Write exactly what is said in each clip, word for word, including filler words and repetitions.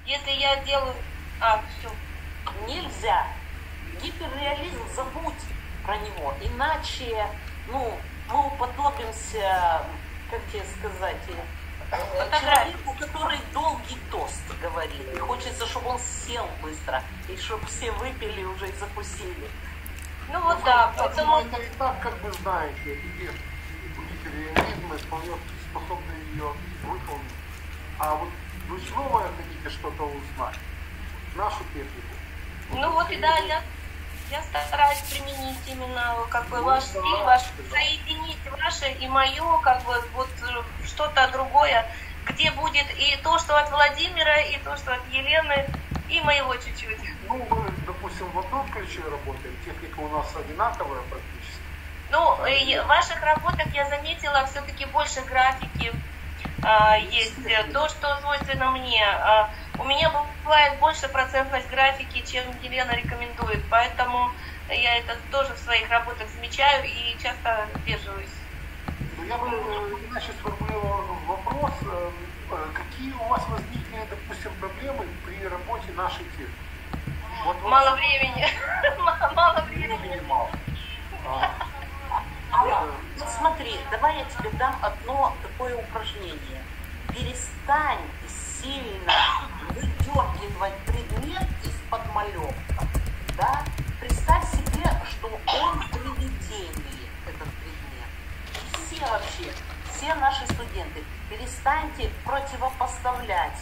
Если я делаю... А, все. Нельзя. Гиперреализм, забудь про него. Иначе, ну, мы уподобимся, как тебе сказать, человеку, который долгий тост говорит. И хочется, чтобы он сел быстро, и чтобы все выпили уже и закусили. Ну вот да, поэтому... Это и так, как вы знаете, эти гиперреализмы вполне способны ее выполнить. А вот вы же новое хотите что-то узнать? Нашу технику. Ну вот и да, я, я стараюсь применить именно как бы ваш стиль, ваш, соединить ваше и мое, как бы вот что-то другое, где будет и то, что от Владимира, и то, что от Елены, и моего чуть-чуть. Ну, вы, допустим, в одном ключе работаем, техника у нас одинаковая практически. Ну, в ваших работах я заметила все-таки больше графики а, есть, то, что свойственно мне. А, у меня бывает больше процентность графики, чем Елена рекомендует, поэтому я это тоже в своих работах замечаю и часто сдерживаюсь. Ну, я бы иначе сформулировал вопрос, какие у вас возникли, допустим, проблемы при работе нашей техники? Вот мало вот... времени. Мало времени. Мало. А, а, ну смотри, давай я тебе дам одно такое упражнение. Перестань сильно выдергивать предмет из подмалевка. Да? Представь себе, что он в привидении, этот предмет. Все вообще, все наши студенты, перестаньте противопоставлять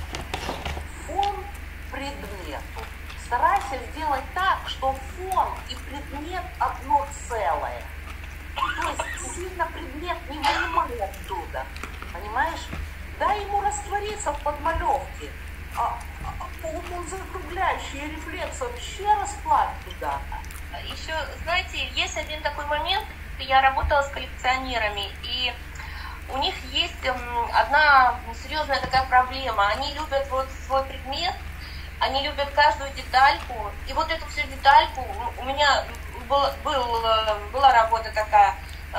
фон предмету. Старайся сделать так, что фон и предмет одно целое. То есть сильно предмет не вынимай оттуда. Понимаешь? Дай ему раствориться в подмалевке. А, а, он закругляющий рефлекс вообще расплавь туда. Еще, знаете, есть один такой момент. Я работала с коллекционерами, и у них есть одна серьезная такая проблема. Они любят вот свой предмет, они любят каждую детальку. И вот эту всю детальку, у меня был, был, была работа такая,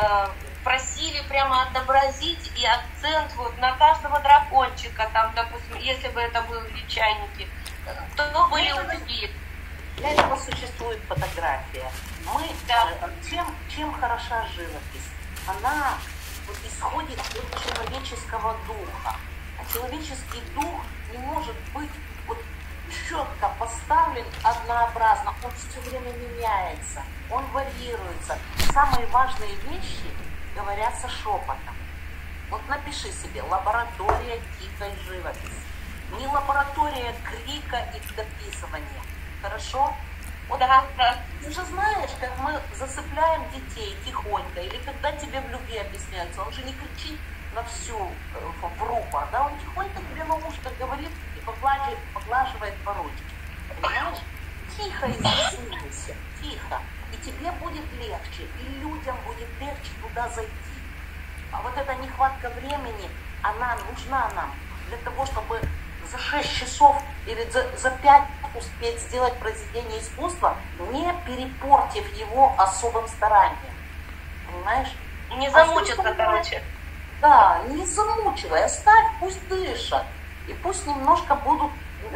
просили прямо отобразить и акцент вот на каждого дракончика, там, допустим, если бы это были чайники, то были утюги. Для этого существует фотография. Мы, да. чем, чем хороша живопись? Она вот исходит от человеческого духа. А человеческий дух не может быть вот четко поставлен однообразно. Он все время меняется, он варьируется. Самые важные вещи говорятся шепотом. Вот напиши себе: лаборатория дикой живописи. Не лаборатория крика и дописывания. Хорошо? Вот, да, да. Ты же знаешь, как мы засыпляем детей тихонько, или когда тебе в любви объясняются, он же не кричит на всю в рупор, да, он тихонько тебе на ушко говорит и поглаживает, поглаживает по ручке. Понимаешь? Тихо изъясняйся, тихо. И тебе будет легче, и людям будет легче туда зайти. А вот эта нехватка времени, она нужна нам для того, чтобы за шесть часов или за, за пять успеть сделать произведение искусства, не перепортив его особым старанием. Понимаешь? Не замучиться, а короче. Да, не замучивай, оставь, пусть дышат. И пусть немножко будут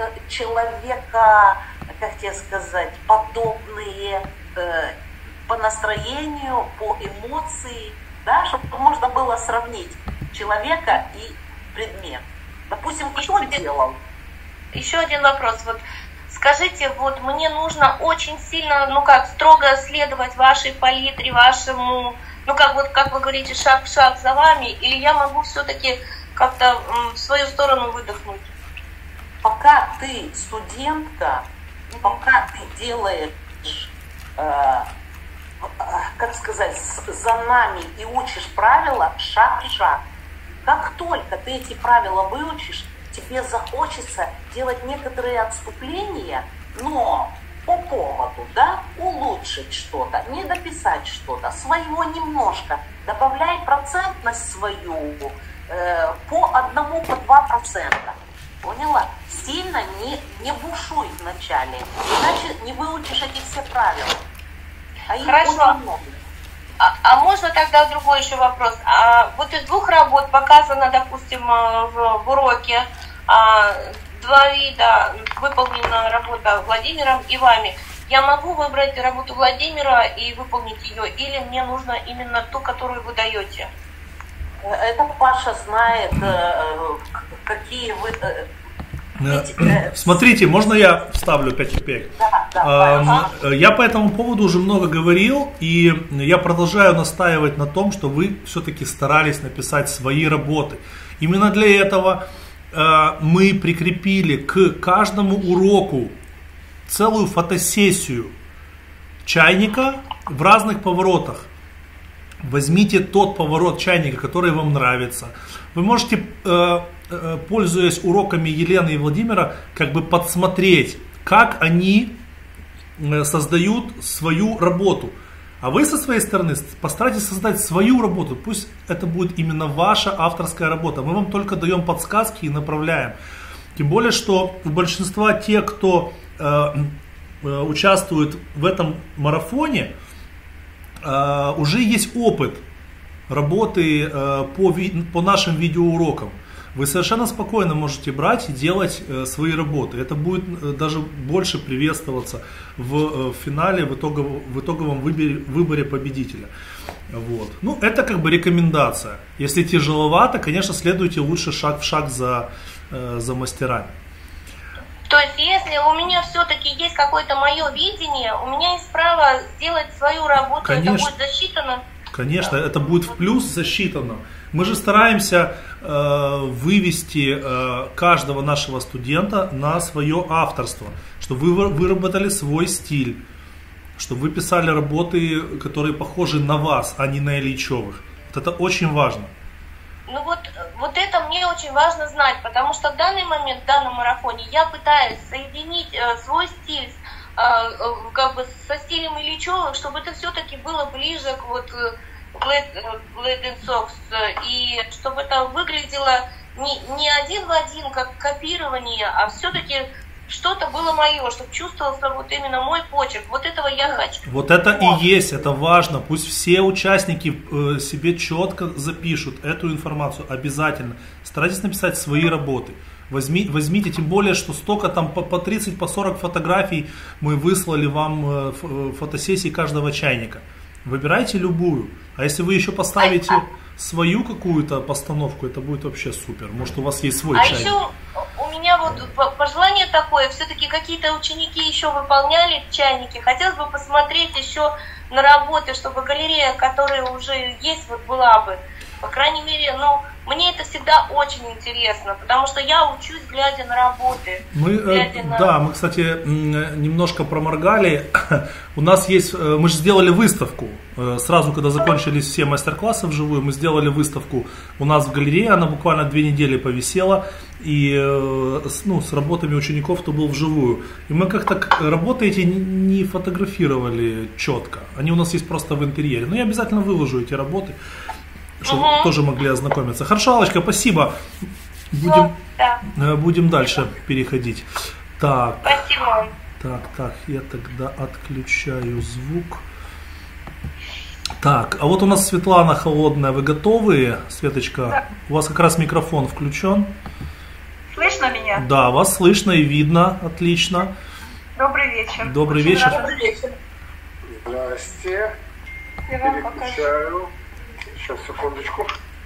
человека, как тебе сказать, подобные э, по настроению, по эмоции, да, чтобы можно было сравнить человека и предмет. Допустим, кто еще делал? Еще один вопрос. Вот скажите, вот мне нужно очень сильно, ну как, строго следовать вашей палитре, вашему, ну как вот, как вы говорите, шаг в шаг за вами, или я могу все-таки как-то в свою сторону выдохнуть? Пока ты студентка, пока ты делаешь, э, как сказать, за нами и учишь правила шаг в шаг, как только ты эти правила выучишь, тебе захочется делать некоторые отступления, но по поводу, да, улучшить что-то, не дописать что-то, своего немножко, добавляй процентность свою э, по одному, по два процента. Поняла? Сильно не, не бушуй вначале, иначе не выучишь эти все правила. А их Хорошо. очень много. А, а можно тогда другой еще вопрос? А вот из двух работ показано, допустим, в, в уроке а, два вида. Выполнена работа Владимиром и вами. Я могу выбрать работу Владимира и выполнить ее, или мне нужно именно ту, которую вы даете? Это Паша знает, какие вы... Смотрите, можно я вставлю пять копеек? Да, да, э, я по этому поводу уже много говорил, и я продолжаю настаивать на том, что вы все-таки старались написать свои работы. Именно для этого э, мы прикрепили к каждому уроку целую фотосессию чайника в разных поворотах. Возьмите тот поворот чайника, который вам нравится. Вы можете, э, э, пользуясь уроками Елены и Владимира, как бы подсмотреть, как они э, создают свою работу. А вы со своей стороны постарайтесь создать свою работу. Пусть это будет именно ваша авторская работа. Мы вам только даем подсказки и направляем. Тем более, что у большинства тех, кто э, э, участвует в этом марафоне, Uh, уже есть опыт работы uh, по, ви- по нашим видеоурокам. Вы совершенно спокойно можете брать и делать uh, свои работы. Это будет uh, даже больше приветствоваться в, uh, в финале, в, итогов, в итоговом выборе, выборе победителя. Вот. Ну, это как бы рекомендация. Если тяжеловато, конечно, следуйте лучше шаг в шаг за, uh, за мастерами. То есть, если у меня все-таки есть какое-то мое видение, у меня есть право сделать свою работу, Конечно. это будет засчитано? Конечно, это будет в плюс засчитано. Мы же стараемся э, вывести э, каждого нашего студента на свое авторство, чтобы вы выработали свой стиль, чтобы вы писали работы, которые похожи на вас, а не на Ильичевых. Вот это очень важно. Ну вот, вот это мне очень важно знать, потому что в данный момент, в данном марафоне, я пытаюсь соединить э, свой стиль э, э, как бы со стилем Ильичевых, чтобы это все-таки было ближе к вот Blade, Blade and Sox, и чтобы это выглядело не, не один в один, как копирование, а все-таки что-то было мое, чтобы чувствовался вот именно мой почерк. Вот этого я хочу. Вот это вот. И есть, это важно. Пусть все участники э, себе четко запишут эту информацию обязательно. Старайтесь написать свои работы. Возьми, возьмите, тем более, что столько там по, по тридцать, по сорок фотографий мы выслали вам э, фотосессии каждого чайника. Выбирайте любую. А если вы еще поставите свою какую-то постановку, это будет вообще супер. Может, у вас есть свой а чайник. Еще у меня вот пожелание такое, все-таки какие-то ученики еще выполняли чайники. Хотелось бы посмотреть еще на работы, чтобы галерея, которая уже есть, вот была бы. По крайней мере, ну, мне это всегда очень интересно, потому что я учусь, глядя на работы. Мы, глядя на... Да, мы, кстати, немножко проморгали. У нас есть, мы же сделали выставку. Сразу, когда закончились все мастер-классы вживую, мы сделали выставку у нас в галерее. Она буквально две недели повисела. И ну, с работами учеников то был вживую. И мы как-то работы эти не фотографировали четко. Они у нас есть просто в интерьере. Но я обязательно выложу эти работы, чтобы угу. тоже могли ознакомиться. Хорошо, Аллочка, спасибо. Будем, да. будем дальше переходить. Так, спасибо. Так, так, я тогда отключаю звук. Так, а вот у нас Светлана Холодная. Вы готовы, Светочка? Да. У вас как раз микрофон включен. Слышно меня? Да, вас слышно и видно. Отлично. Добрый вечер. Добрый Очень вечер. Добрый вечер. Здрасте. Я вам покажу. Сейчас, секундочку.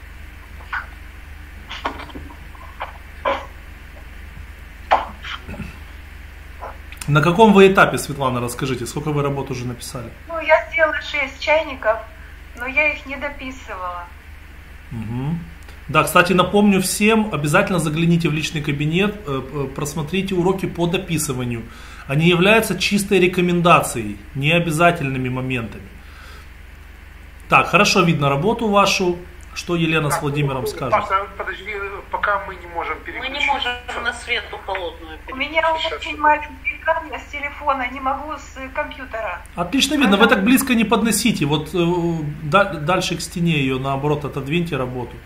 На каком вы этапе, Светлана, расскажите, сколько вы работ уже написали? Ну, я сделала шесть чайников, но я их не дописывала. Угу. Да, кстати, напомню всем, обязательно загляните в личный кабинет, просмотрите уроки по дописыванию. Они являются чистой рекомендацией, не обязательными моментами. Так, хорошо видно работу вашу. Что Елена так, с Владимиром скажет? Паша, подожди, пока мы не можем переключиться. Мы не можем на Свету Холодную переключиться. У меня очень маленький экран с телефона, не могу с компьютера. Отлично видно, вы так близко не подносите. Вот э, да, дальше к стене ее, наоборот, отодвиньте работу.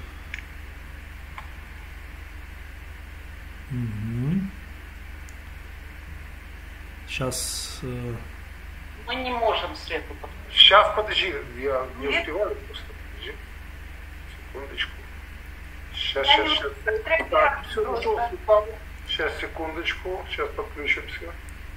Угу. Сейчас... Э... Мы не можем Свету подключить. Сейчас, подожди, я не Нет? успеваю просто. Подожди. Секундочку. Сейчас, я сейчас, сейчас. Так, все, нашел Светлану. Сейчас, секундочку, сейчас подключимся.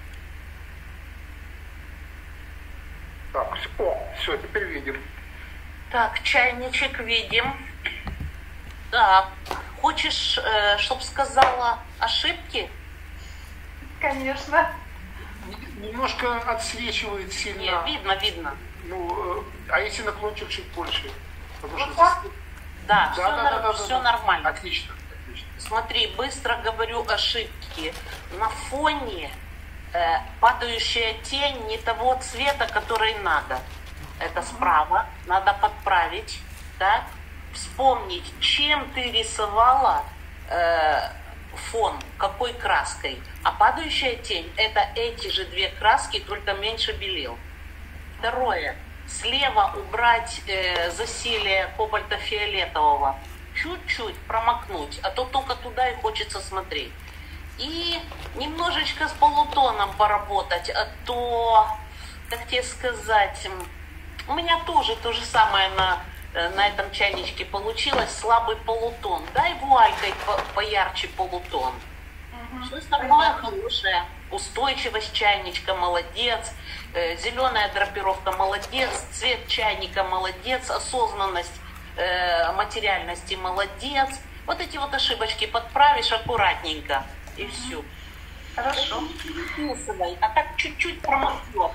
Так, о, все, теперь видим. Так, чайничек видим. Так, хочешь, э, чтоб сказала ошибки? Конечно. Немножко отсвечивает сильно. Не, видно, видно. Ну, э, а если наклончик чуть больше? Потому Вот что так? здесь- Да, Да, все, да, да, да, все да. нормально. Отлично, отлично. Смотри, быстро говорю ошибки. На фоне э, падающая тень не того цвета, который надо. Это справа, надо подправить, так? Вспомнить, чем ты рисовала э, фон, какой краской. А падающая тень — это эти же две краски, только меньше белил. Второе. Слева убрать э, засилие кобальто-фиолетового. Чуть-чуть промокнуть, а то только туда и хочется смотреть. И немножечко с полутоном поработать, а то, как тебе сказать, у меня тоже то же самое на, на этом чайничке получилось, слабый полутон. Дай вуалькой по, поярче полутон. Все остальное хорошее. Устойчивость чайничка молодец, э, зеленая драпировка молодец, цвет чайника молодец, осознанность э, материальности молодец. Вот эти вот ошибочки подправишь аккуратненько и все. Хорошо. А так чуть-чуть промахнет.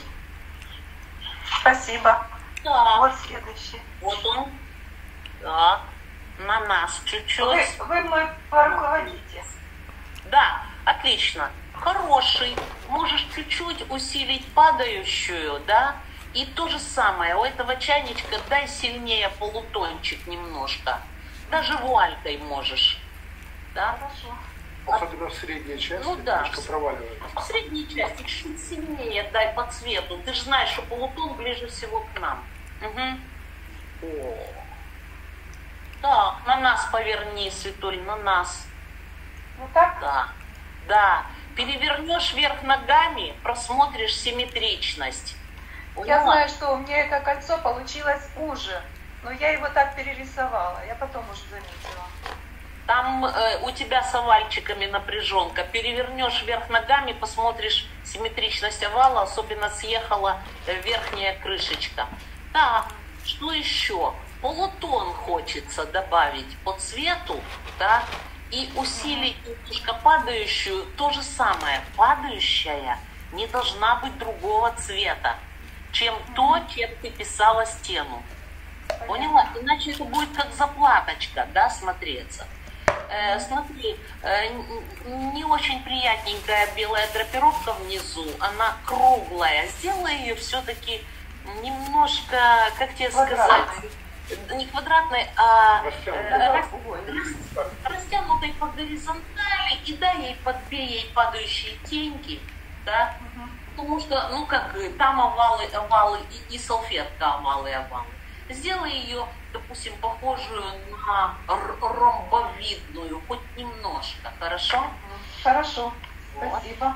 Спасибо. Да. Вот следующий. Вот он. Так. На нас чуть-чуть. Вы, вы мной поруководите. Да, отлично. Хороший. Можешь чуть-чуть усилить падающую, да? И то же самое. У этого чайничка дай сильнее полутончик немножко. Даже вуалькой можешь. Да? Хорошо. Особенно в средней части, Ну да. немножко проваливается. В средней части чуть сильнее дай по цвету. Ты же знаешь, что полутон ближе всего к нам. Угу. О. Так, на нас поверни, Светуль, на нас. Вот так? Да. Да. Перевернешь вверх ногами, просмотришь симметричность. Я Поняла? знаю, что у меня это кольцо получилось уже, но я его так перерисовала. Я потом уже заметила. Там э, у тебя с овальчиками напряженка. Перевернешь вверх ногами, посмотришь симметричность овала, особенно съехала э, верхняя крышечка. Так, что еще? Полутон хочется добавить по цвету, да, и усилить немножко падающую. То же самое. Падающая не должна быть другого цвета, чем то, чем ты писала стену. Поняла? Иначе это будет как заплаточка, да, смотреться. Э, смотри, э, не очень приятненькая белая драпировка внизу, она круглая. Сделай ее все-таки немножко, как тебе сказать, не квадратной, а э, растянутой по горизонтали, и дай ей, подбей ей падающие теньки, да, потому что, ну как, там овалы, овалы и, и салфетка овалы, овалы. Сделай ее, допустим, похожую на ромбовидную, хоть немножко, хорошо? Хорошо. Вот. Спасибо.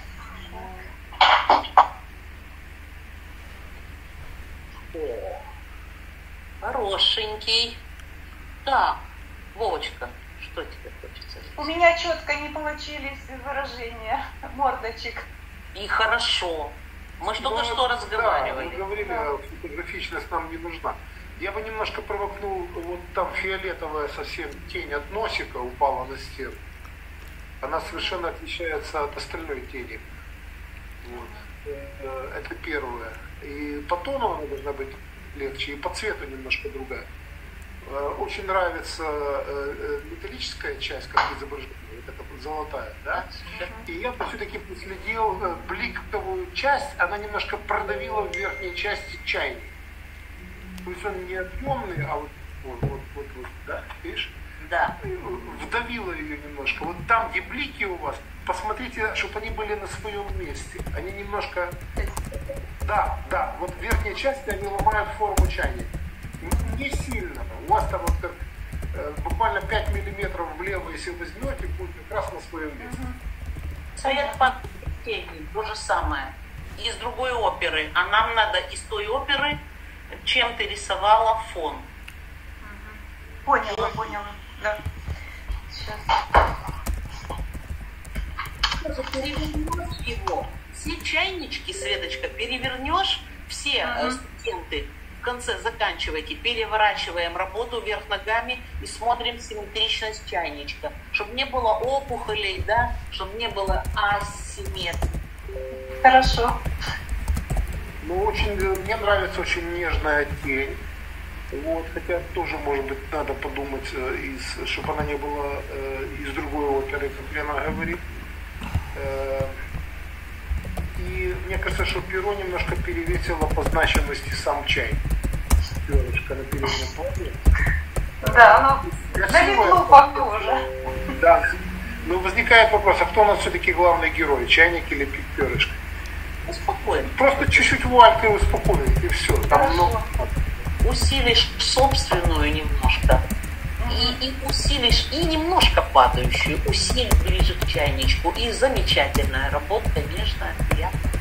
О, хорошенький. Так, Вовочка, что тебе хочется? У меня четко не получились выражения мордочек. И хорошо. Мы же только Ну, что да, разговаривали. мы говорили, Да. фотографичность нам не нужна. Я бы немножко промокнул, вот там фиолетовая совсем тень от носика упала на стену. Она совершенно отличается от остальной тени. Вот. Э, Это первое. И по тону она должна быть легче, и по цвету немножко другая. Э, Очень нравится э, э, металлическая часть, как изображена, вот эта вот золотая, да? И я бы все-таки последил э, бликовую часть, она немножко продавила в верхней части чайник. То есть он не объемный, а вот, вот, вот, вот, вот, да, видишь? Да. Вдавила ее немножко. Вот там, где блики у вас, посмотрите, чтобы они были на своем месте. Они немножко... Да, да, вот верхние части, они ломают форму чайника. Не сильно. У вас там вот как, э, буквально пять миллиметров влево, если возьмете, будет как раз на своем месте. Цвет под тенью, то же самое. Из другой оперы. А нам надо из той оперы, чем ты рисовала фон. Поняла, поняла. Да. Сейчас. тоже перевернешь его, все чайнички, Светочка, перевернешь, все э, студенты в конце заканчивайте, переворачиваем работу вверх ногами и смотрим симметричность чайничка, чтобы не было опухолей, да, чтобы не было асимметрии. Хорошо. Ну, очень, мне нравится очень нежная тень. Вот, хотя тоже, может быть, надо подумать, э, из, чтобы она не была э, из другой оперы, как Лена говорит. Э, и мне кажется, что перо немножко перевесило по значимости сам чай. Перышко на переднем плане. Да, ну, на метлу похоже. Да. Но возникает вопрос, а кто у нас все-таки главный герой? Чайник или перышко? Успокоим. Просто чуть-чуть вуалькой успокоить, и все. Там много. Усилишь собственную немножко, и, и усилишь, и немножко падающую, усиль ближе к чайничку, и замечательная работа, нежная, приятная.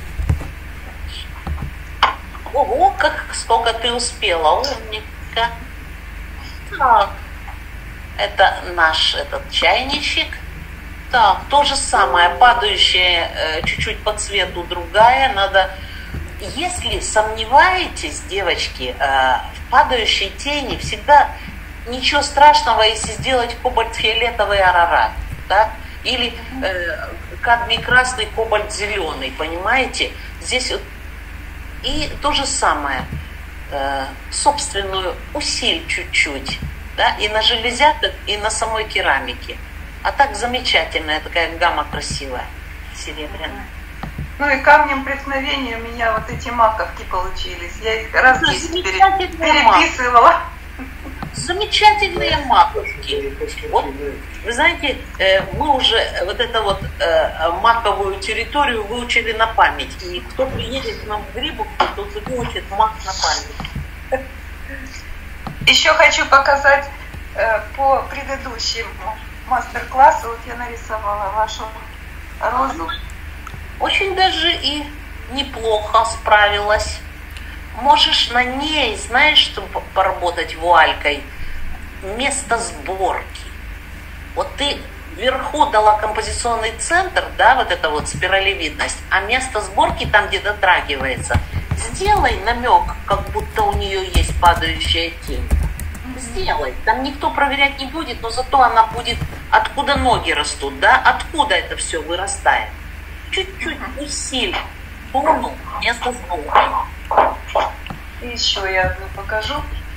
Ого, как сколько ты успела, умника. Так, это наш этот чайничек. Так, то же самое, падающая э, чуть-чуть по цвету другая, надо... Если сомневаетесь, девочки, в падающей тени, всегда ничего страшного, если сделать кобальт-фиолетовый арарат, да? Или э, кадмий красный, кобальт зеленый, понимаете? Здесь вот и то же самое, э, собственную усиль чуть-чуть, да? И на железяках, и на самой керамике. А так замечательная такая гамма красивая, серебряная. Ну и камнем преткновения у меня вот эти маковки получились. Я их раз Да, десять пере- замечательные переписывала. Замечательные маковки. Вот, вы знаете, э, мы уже вот эту вот э, маковую территорию выучили на память. И кто приедет к нам в Грибовку, тот выучит мак на память. Еще хочу показать э, по предыдущему мастер-классу. Вот я нарисовала вашу розу. Очень даже и неплохо справилась. Можешь на ней, знаешь, что поработать вуалькой? Место сборки. Вот ты вверху дала композиционный центр, да, вот это вот спиралевидность, а место сборки там, где дотрагивается, сделай намек, как будто у нее есть падающая тень. Сделай. Там никто проверять не будет, но зато она будет, откуда ноги растут, да, откуда это все вырастает. Чуть-чуть усиль форму место сборки. И еще я одну покажу.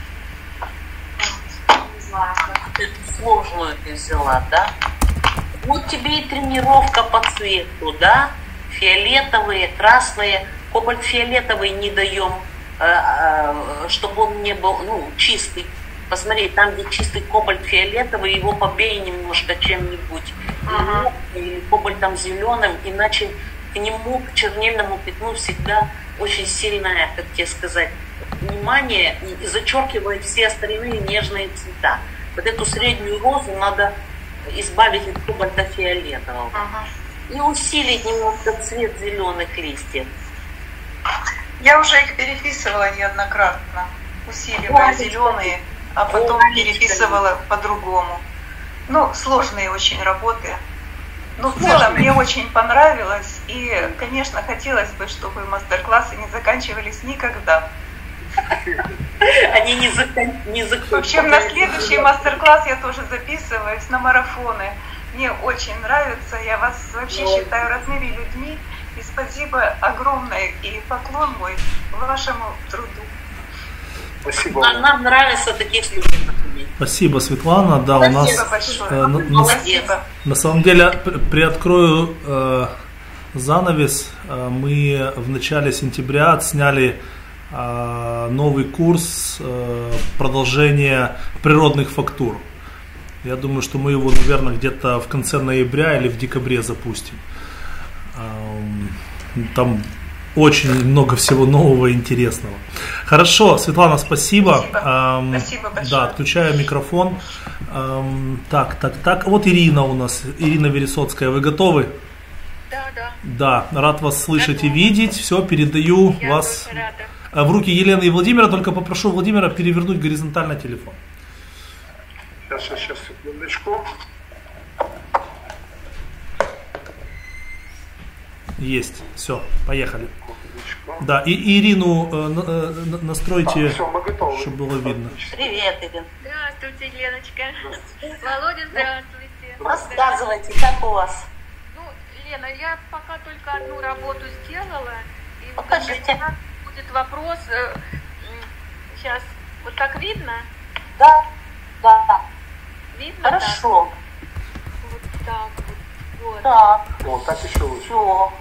Не знаю, как. Эту сложную ты взяла, да? Вот тебе и тренировка по цвету, да? Фиолетовые, красные. Кобальт-фиолетовый не даем, чтобы он не был, ну, чистый. Посмотри, там, где чистый кобальт-фиолетовый, его побей немножко чем-нибудь. Uh-huh. Или кобальтом зеленым, иначе к нему, к чернильному пятну всегда очень сильное, как тебе сказать, внимание и зачеркивает все остальные нежные цвета. Вот эту среднюю розу надо избавить от кобальта фиолетового. Uh-huh. И усилить немножко цвет зеленых листьев. Я уже их переписывала неоднократно, усиливая зеленые, а потом переписывала по-другому. Ну, сложные очень работы. Но в целом мне очень понравилось. И, конечно, хотелось бы, чтобы мастер-классы не заканчивались никогда. Они не заканчиваются. В общем, на следующий мастер-класс я тоже записываюсь на марафоны. Мне очень нравится. Я вас вообще считаю родными людьми. И спасибо огромное и поклон мой вашему труду. Спасибо. Нам, нам нравится таких людей. Спасибо, Светлана. Да, Спасибо у нас большое. э, на, на самом деле приоткрою э, занавес. Э, мы в начале сентября отсняли э, новый курс э, продолжения природных фактур. Я думаю, что мы его, наверное, где-то в конце ноября или в декабре запустим. Э, там очень много всего нового и интересного. Хорошо, Светлана, спасибо. Спасибо, эм, спасибо большое. Да, отключаю микрофон. Эм, так, так, так. Вот Ирина у нас, Ирина Вересоцкая. Вы готовы? Да, да. Да, рад вас слышать и видеть. Все, передаю Я вас тоже рада. в руки Елены и Владимира. Только попрошу Владимира перевернуть горизонтально телефон. Сейчас, сейчас, сейчас, секундочку. Есть. Все, поехали. Секундочку. Да, и и Ирину э, на- э, на- настройте, Так, все, мы готовы. чтобы было видно. Привет, Ирина. Здравствуйте, Леночка. Володя, здравствуйте. Рассказывайте, как у вас? Ну, Лена, я пока только одну работу сделала. И вот Покажите. у нас будет вопрос. э, м, Сейчас, вот так видно? Да, да, Видно? хорошо. Так? Вот так вот. Вот. Так, Вот, так еще лучше. все.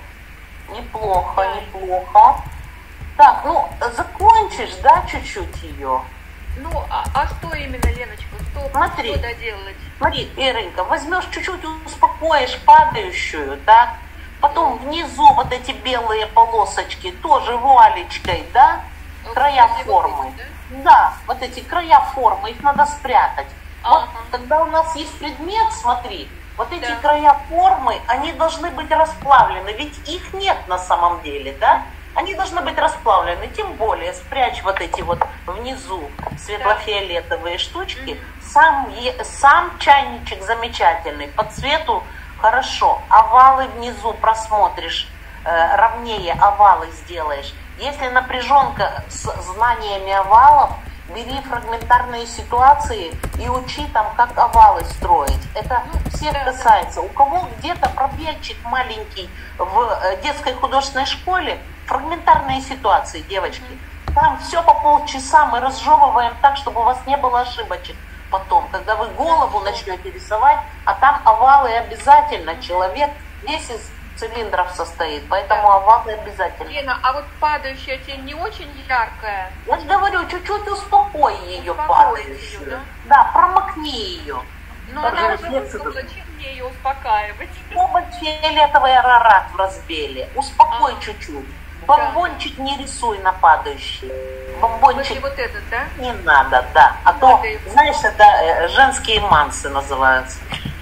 Неплохо, неплохо. Так, ну, закончишь, да, чуть-чуть ее? Ну, а, а что именно, Леночка? Что, Смотри. что доделать? Смотри, Иренька, возьмешь чуть-чуть, успокоишь падающую, да? Потом внизу вот эти белые полосочки тоже вуалечкой, да? Вот Края эти вот формы. эти, Да, вот эти края формы, их надо спрятать. Вот Ага. когда у нас есть предмет, смотри, вот эти Да. края формы, они должны быть расплавлены, ведь их нет на самом деле, да? Они должны быть расплавлены, тем более спрячь вот эти вот внизу светло-фиолетовые штучки. Сам, е- сам чайничек замечательный, по цвету хорошо. Овалы внизу просмотришь, э, ровнее овалы сделаешь. Если напряженка с знаниями овалов, бери фрагментарные ситуации и учи там, как овалы строить. Это всех да, касается. У кого где-то пробельчик маленький в э, детской художественной школе, фрагментарные ситуации, девочки. Там все по полчаса мы разжевываем так, чтобы у вас не было ошибочек потом, когда вы голову начнете рисовать, а там овалы обязательно. Человек весь из цилиндров состоит, поэтому овалы обязательно. Лена, а вот падающая тень не очень яркая? Я же говорю, чуть-чуть успокой ее Успокой падающую. её, да? Да, промокни ее. Но Там она же уже рефлексы высохла, должны- чем мне ее успокаивать? Кобальт фиолетовый арарат в разбеле. Успокой А. чуть-чуть. Бомбончик не рисуй на падающий. Бомбончик После вот этот, да? не надо, да. А Не то, надо его. знаешь, это э, женские мансы называются.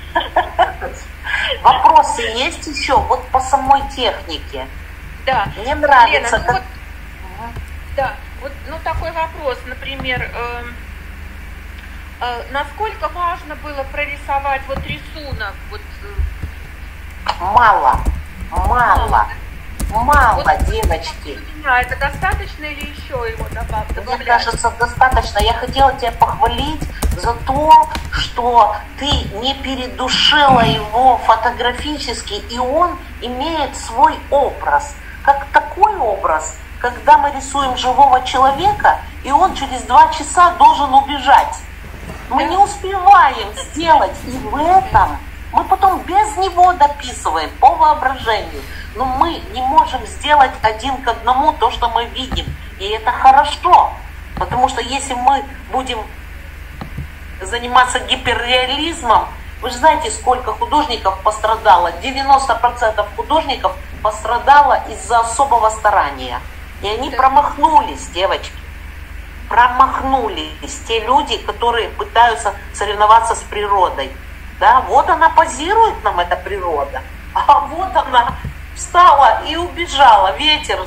Вопросы есть еще? Вот по самой технике. Да. Мне нравится, Лена, ну как... вот, да, вот, ну такой вопрос, например, эм, э, насколько важно было прорисовать вот рисунок, вот, э, Мало, мало, мало, Вот. девочки. у меня это достаточно или еще его добав- Мне добавлять? кажется, достаточно. Я хотела тебя похвалить за то, что ты не передушила его фотографически, и он имеет свой образ. Как такой образ, когда мы рисуем живого человека, и он через два часа должен убежать. Мы не успеваем сделать, и в этом мы потом без него дописываем по воображению. Но мы не можем сделать один к одному то, что мы видим. И это хорошо, потому что если мы будем заниматься гиперреализмом, вы же знаете, сколько художников пострадало. девяносто процентов художников пострадало из-за особого старания. И они Да. промахнулись, девочки. Промахнулись те люди, которые пытаются соревноваться с природой. Да, вот она позирует нам, эта природа. А вот она встала и убежала. Ветер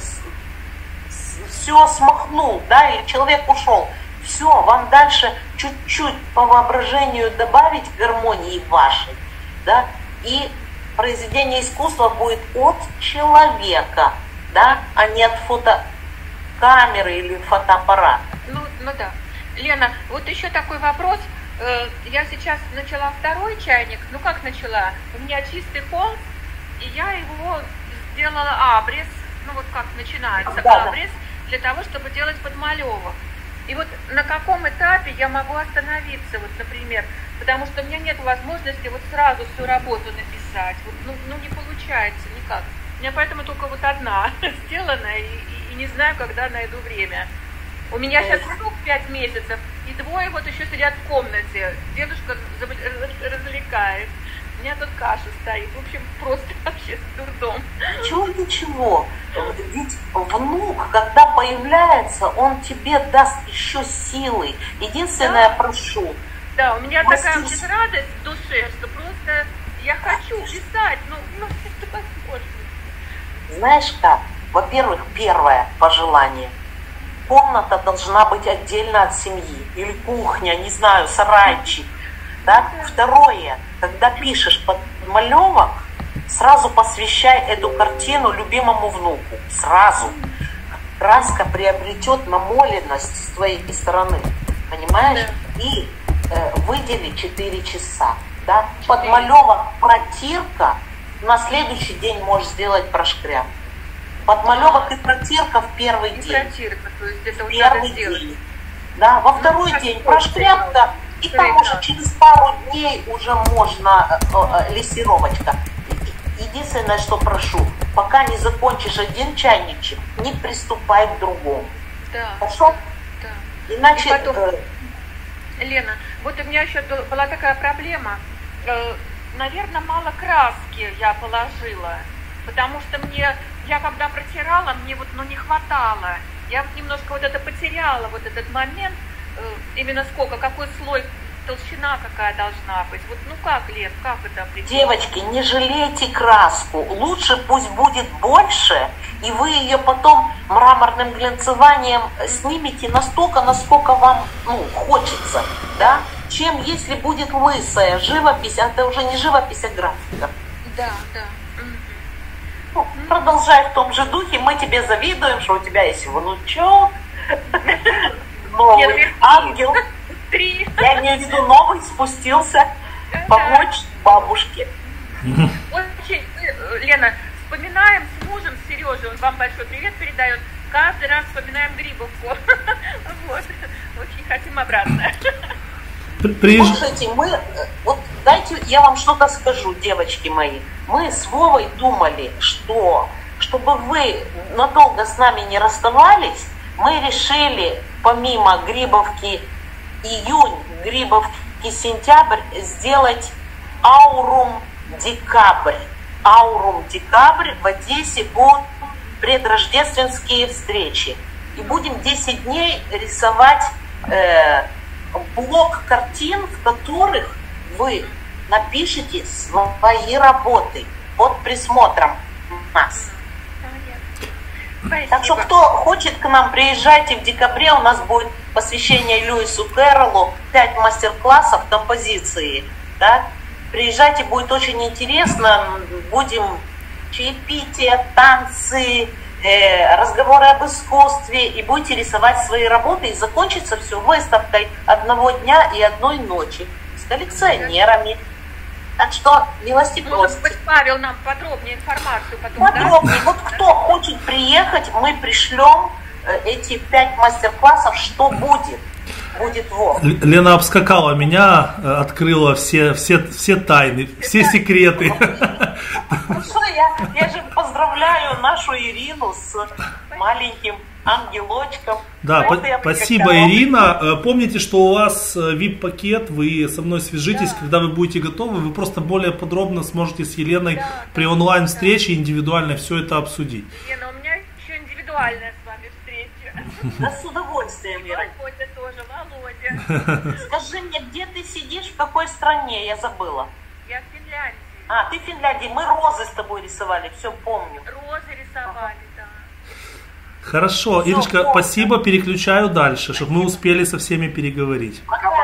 все смахнул, да, и человек ушел. Все, вам дальше чуть-чуть по воображению добавить гармонии вашей, да, и произведение искусства будет от человека, да, а не от фотокамеры или фотоаппарата. Ну, ну да. Лена, вот еще такой вопрос. Э, Я сейчас начала второй чайник. Ну как начала? У меня чистый холст, и я его сделала абрис. Ну вот как начинается Да, да. абрис для того, чтобы делать подмалевок. И вот на каком этапе я могу остановиться, вот, например, потому что у меня нет возможности вот сразу всю работу написать. Вот, ну, ну не получается никак. У меня поэтому только вот одна сделана, и, и- и не знаю, когда найду время. У меня сейчас внук пять месяцев, и двое вот еще сидят в комнате. Дедушка заб- раз- развлекает. У меня тут каша стоит. В общем, просто вообще дурдом. Ничего, ничего. Ведь внук, когда появляется, он тебе даст еще силы. Единственное, Да. прошу, Да, у меня такая Мастерс- будет радость в душе, что просто я хочу писать. Ну, ну это возможно. знаешь как? Во-первых, первое пожелание. Комната должна быть отдельно от семьи. Или кухня, не знаю, сарайчик. Да? Второе, когда пишешь подмалевок, сразу посвящай эту картину любимому внуку. Сразу. Краска приобретет намоленность с твоей стороны. Понимаешь? Да. И э, выдели четыре часа. Да? Подмалевок, протирка, на следующий день можешь сделать прошкряб. Подмалевок и протирка в первый и день. Протирка, то есть это первый день. Да, во второй ну, день прошкрябка, и там уже через пару дней уже можно э, лессировочка. Единственное, что прошу, пока не закончишь один чайничек, не приступай к другому. Да. Хорошо? Да. Иначе... Потом, э... Лена, вот у меня еще была такая проблема. Э, наверное, мало краски я положила, потому что мне, я когда протирала, мне вот ну, не хватало. Я вот немножко вот это потеряла, вот этот момент, э, именно сколько, какой слой, толщина какая должна быть. Вот, ну как, Лен, как это определить? Девочки, не жалейте краску. Лучше пусть будет больше, и вы ее потом мраморным глянцеванием снимете настолько, насколько вам ну, хочется, да? Чем если будет лысая живопись, это уже не живопись, а графика. Да, да. Ну, продолжай в том же духе, мы тебе завидуем, что у тебя есть внучок, новый ангел. Три. Я имею в виду, новый спустился помочь бабушке. Очень, Лена, вспоминаем с мужем, с Сережей, он вам большой привет передает, каждый раз вспоминаем Грибовку. Вот, очень хотим обратно. Слушайте, мы, вот дайте я вам что-то скажу, девочки мои. Мы с Вовой думали, что, чтобы вы надолго с нами не расставались, мы решили помимо Грибовки июнь, Грибовки сентябрь сделать аурум декабрь. Аурум декабрь в Одессе будут предрождественские встречи. И будем десять дней рисовать э, блок картин, в которых вы напишите свои работы под присмотром нас. Спасибо. Так что кто хочет к нам, приезжайте в декабре, у нас будет посвящение Льюису Кэрроллу, пять мастер-классов композиции. Да? Приезжайте, будет очень интересно, будем чаепитие, танцы, э, разговоры об искусстве, и будете рисовать свои работы, и закончится все выставкой одного дня и одной ночи с коллекционерами. Так что милости просим. Может быть, Павел нам подробнее информацию потом Подробнее. даст? Вот кто хочет приехать, мы пришлем эти пять мастер-классов, что будет. Будет вот. Лена обскакала меня, открыла все, все, все тайны, все секреты. Ну что, я, я же поздравляю нашу Ирину с маленьким ангелочком. Да, по- спасибо, Ирина. Помните, что у вас ви ай пи-пакет, вы со мной свяжитесь, да. Когда вы будете готовы, вы просто более подробно сможете с Еленой да, при онлайн-встрече да. индивидуально все это обсудить. Лена, у меня еще индивидуальная с вами встреча. Да, с удовольствием, Ира. Володя тоже, Володя. Скажи мне, где ты сидишь, в какой стране? Я забыла. Я в Финляндии. А, ты в Финляндии. Мы розы с тобой рисовали, все помню. Розы рисовали, да. Хорошо, Все, Ирочка, помню. спасибо, переключаю дальше, чтобы мы успели со всеми переговорить.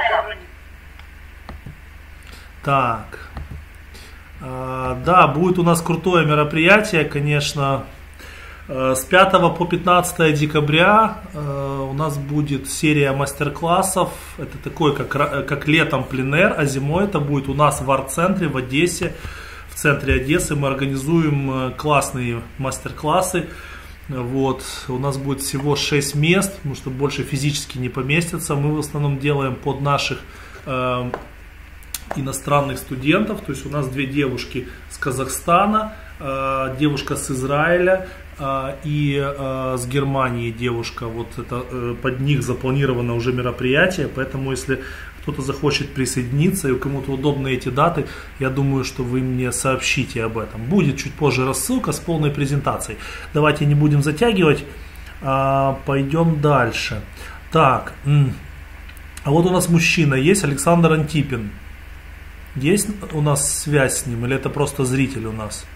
Так, а, да, будет у нас крутое мероприятие, конечно, с пятого по пятнадцатое декабря у нас будет серия мастер-классов, это такой, как, как летом пленэр, а зимой это будет у нас в арт-центре в Одессе, в центре Одессы мы организуем классные мастер-классы. Вот, у нас будет всего шесть мест, потому что больше физически не поместится. Мы в основном делаем под наших э, иностранных студентов. То есть у нас две девушки с Казахстана, э, девушка с Израиля э, и э, с Германии девушка. Вот это э, под них запланировано уже мероприятие. Поэтому если кто-то захочет присоединиться и у кому-то удобны эти даты, я думаю, что вы мне сообщите об этом. Будет чуть позже рассылка с полной презентацией. Давайте не будем затягивать, а пойдем дальше. Так, а вот у нас мужчина есть, Александр Антипин. Есть у нас связь с ним или это просто зритель у нас?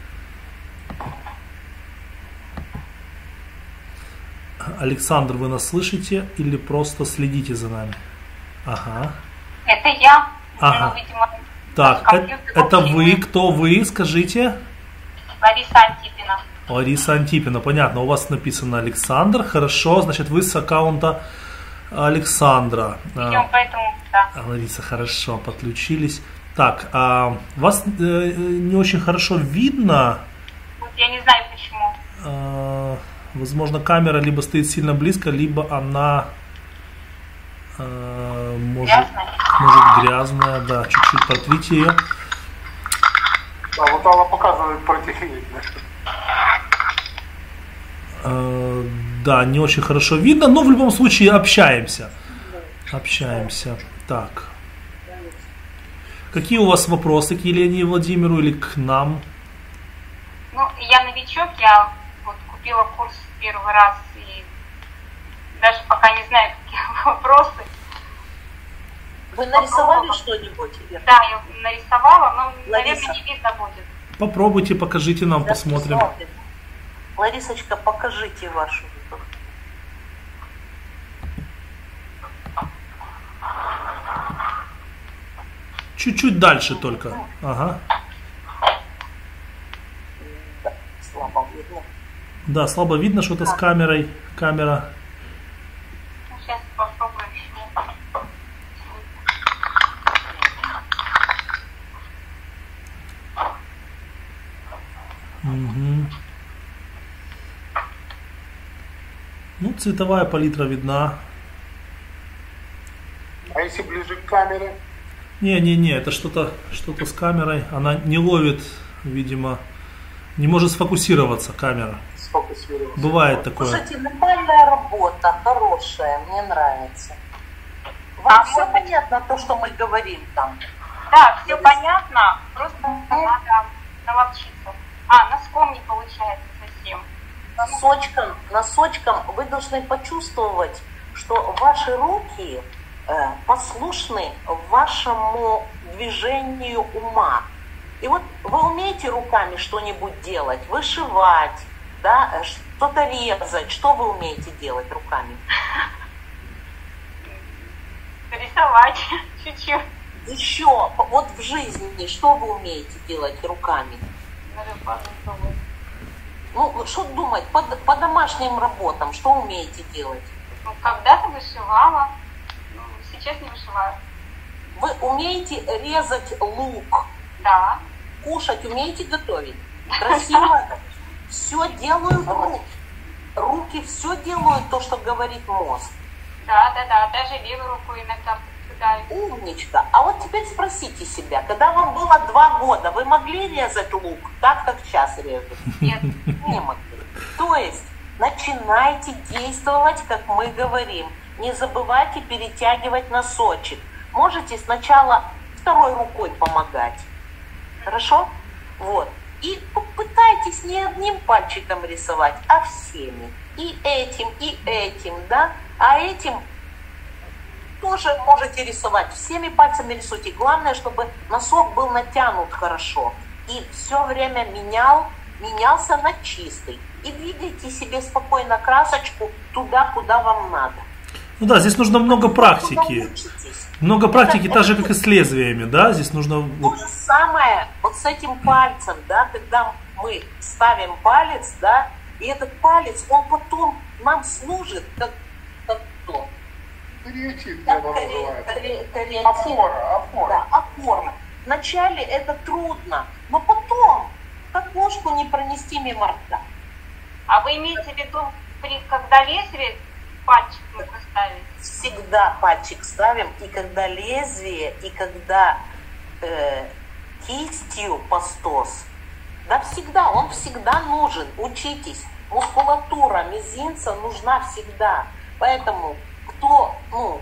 Александр, вы нас слышите или просто следите за нами? Ага. Это я. Ага. Ну, видимо, так, это, это вы, кто вы, скажите? Лариса Антипина. Лариса Антипина, понятно, у вас написано Александр, хорошо, значит вы с аккаунта Александра. Идем, поэтому, да. Лариса, хорошо, подключились. Так, а вас э, не очень хорошо видно. Вот я не знаю почему. А, возможно, камера либо стоит сильно близко, либо она а, может, Грязная? может грязная, да, чуть-чуть протрите ее. Да, вот Алла показывает противоположное. А, да, не очень хорошо видно, но в любом случае общаемся. Общаемся. Так. Какие у вас вопросы к Елене и Владимиру или к нам? Ну, я новичок, я вот купила курс первый раз и даже пока не знаю, какие вопросы. Вы нарисовали что-нибудь? Ира? Да, я нарисовала, но, Лариса. наверное, не видно будет. Попробуйте, покажите нам, Сейчас посмотрим. посмотрим. Ларисочка, покажите вашу. Чуть-чуть дальше только. Ага. Да, слабо видно. Да, слабо видно что-то с камерой. Камера. Ну, сейчас попробую еще. Угу. Ну, цветовая палитра видна. А если ближе к камере? Не-не-не, это что-то что-то с камерой. Она не ловит, видимо, не может сфокусироваться камера. Сфокусироваться. Бывает такое. Слушайте, нормальная работа, хорошая, мне нравится. Вам А все может быть- понятно, то, что мы говорим там? Да, все понятно, просто надо наловчиться. А, носком не получается совсем. Носочком, носочком вы должны почувствовать, что ваши руки э, послушны вашему движению ума. И вот вы умеете руками что-нибудь делать, вышивать, да, э, что-то резать. Что вы умеете делать руками? Рисовать чуть-чуть. Еще, вот в жизни, что вы умеете делать руками? Надо подумать. Ну, что думать, по, по домашним работам, что умеете делать? Ну, когда-то вышивала, ну, сейчас не вышиваю. Вы умеете резать лук, Да. кушать, умеете готовить? Красиво. Все делают руки. Руки все делают то, что говорит мозг. Да, да, да, даже левой рукой иногда подсыдаю. Умничка. А вот теперь спросите себя, когда вам было два года, вы могли резать лук так, как сейчас режут? Нет. Не могли. То есть начинайте действовать, как мы говорим. Не забывайте перетягивать носочек. Можете сначала второй рукой помогать. Хорошо? Вот. И попытайтесь не одним пальчиком рисовать, а всеми. И этим, и этим, да? А этим тоже можете рисовать. Всеми пальцами рисуйте. Главное, чтобы носок был натянут хорошо. И все время менял, менялся на чистый. И двигайте себе спокойно красочку туда, куда вам надо. Ну да, здесь нужно много практики. Научитесь. Много практики, Это- так же, это- как и с лезвиями, да? Здесь нужно... То вот- же самое вот с этим пальцем, да, когда мы ставим палец, да, и этот палец, он потом нам служит как, как кто? Кариатид, Как наверное, кари- называется. кари- кариатид. Опора, опора. Да, опора. Вначале это трудно, но потом, как ложку не пронести мимо рта. А вы имеете в виду, при- когда лезвие пальчик нужно ставить? Всегда пальчик ставим, и когда лезвие, и когда э, кистью пастос. Да, всегда, он всегда нужен. Учитесь. Мускулатура мизинца нужна всегда. Поэтому кто ну,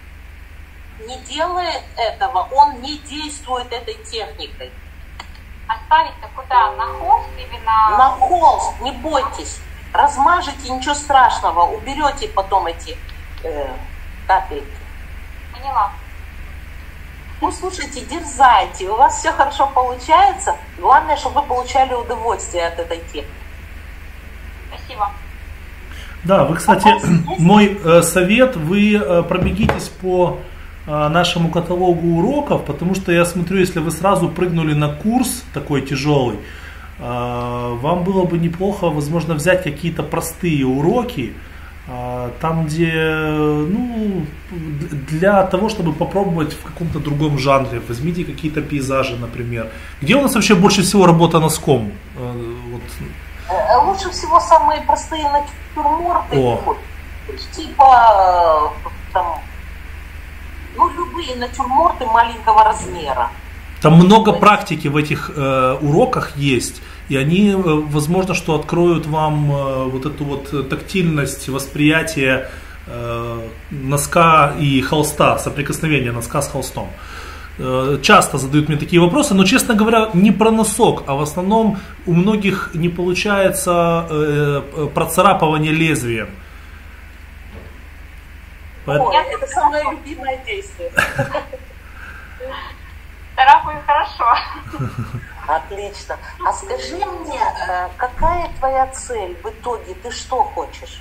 не делает этого, он не действует этой техникой. А ставить-то куда? На холст или на... На холст, не бойтесь. Размажете, ничего страшного. Уберете потом эти э, капельки. Поняла. Ну, слушайте, дерзайте, у вас все хорошо получается. Главное, чтобы вы получали удовольствие от этой техники. Спасибо. Да, вы, кстати, мой э, совет, вы э, пробегитесь по э, нашему каталогу уроков, потому что я смотрю, если вы сразу прыгнули на курс такой тяжелый, вам было бы неплохо, возможно, взять какие-то простые уроки, там, где, ну, для того, чтобы попробовать в каком-то другом жанре. Возьмите какие-то пейзажи, например. Где у нас вообще больше всего работа носком? Вот. Лучше всего самые простые натюрморты. О. Типа, там, ну, любые натюрморты маленького размера. Там много практики в этих э, уроках есть, и они, э, возможно, что откроют вам э, вот эту вот тактильность восприятия э, носка и холста, соприкосновения носка с холстом. Э, часто задают мне такие вопросы, но, честно говоря, не про носок, а в основном у многих не получается э, процарапывание лезвием. Поэтому... Ой, это самое любимое действие. Царапаю хорошо. Отлично. А скажи мне, какая твоя цель в итоге? Ты что хочешь?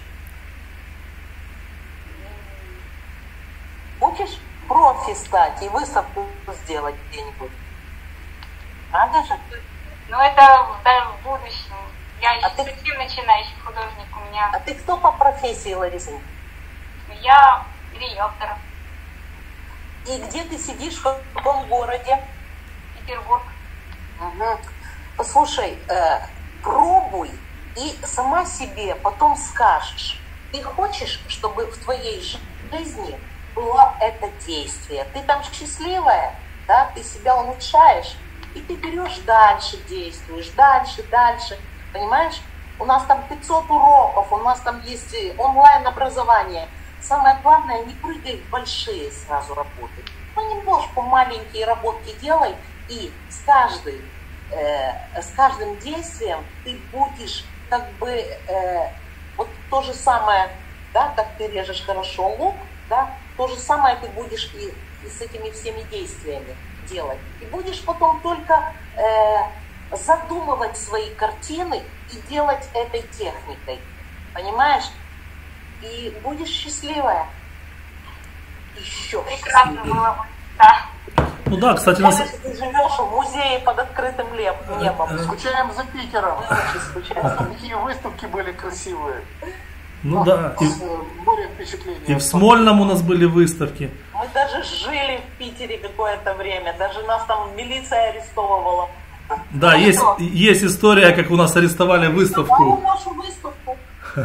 Хочешь профи стать и выставку сделать где-нибудь? Правда же? Ну это даже в будущем. Я а еще ты... совсем начинающий художник у меня. А ты кто по профессии, Лариса? Я риэлтор. И где ты сидишь, в каком городе? Петербург. Угу. Послушай, э, пробуй и сама себе потом скажешь. Ты хочешь, чтобы в твоей жизни было это действие? Ты там счастливая, да? Ты себя улучшаешь, и ты берешь дальше, действуешь, дальше, дальше. Понимаешь? У нас там пятьсот уроков, у нас там есть онлайн-образование. Самое главное, не прыгай в большие сразу работы. Ну, немножко маленькие работки делай, и с, каждой, э, с каждым действием ты будешь как бы э, вот то же самое, да, как ты режешь хорошо лук, да, то же самое ты будешь и, и с этими всеми действиями делать. И будешь потом только э, задумывать свои картины и делать этой техникой. Понимаешь? И будешь счастливая. Еще прекрасно было бы, да. Ну да, кстати, нас... Ты живешь в музее под открытым небом. Скучаем за Питером. Какие выставки были красивые. Ну а, да. И, море впечатлений. И в Смольном у нас были выставки. Мы даже жили в Питере какое-то время. Даже нас там милиция арестовывала. Да, ну, есть, есть история, как у нас арестовали выставку. Нашу выставку.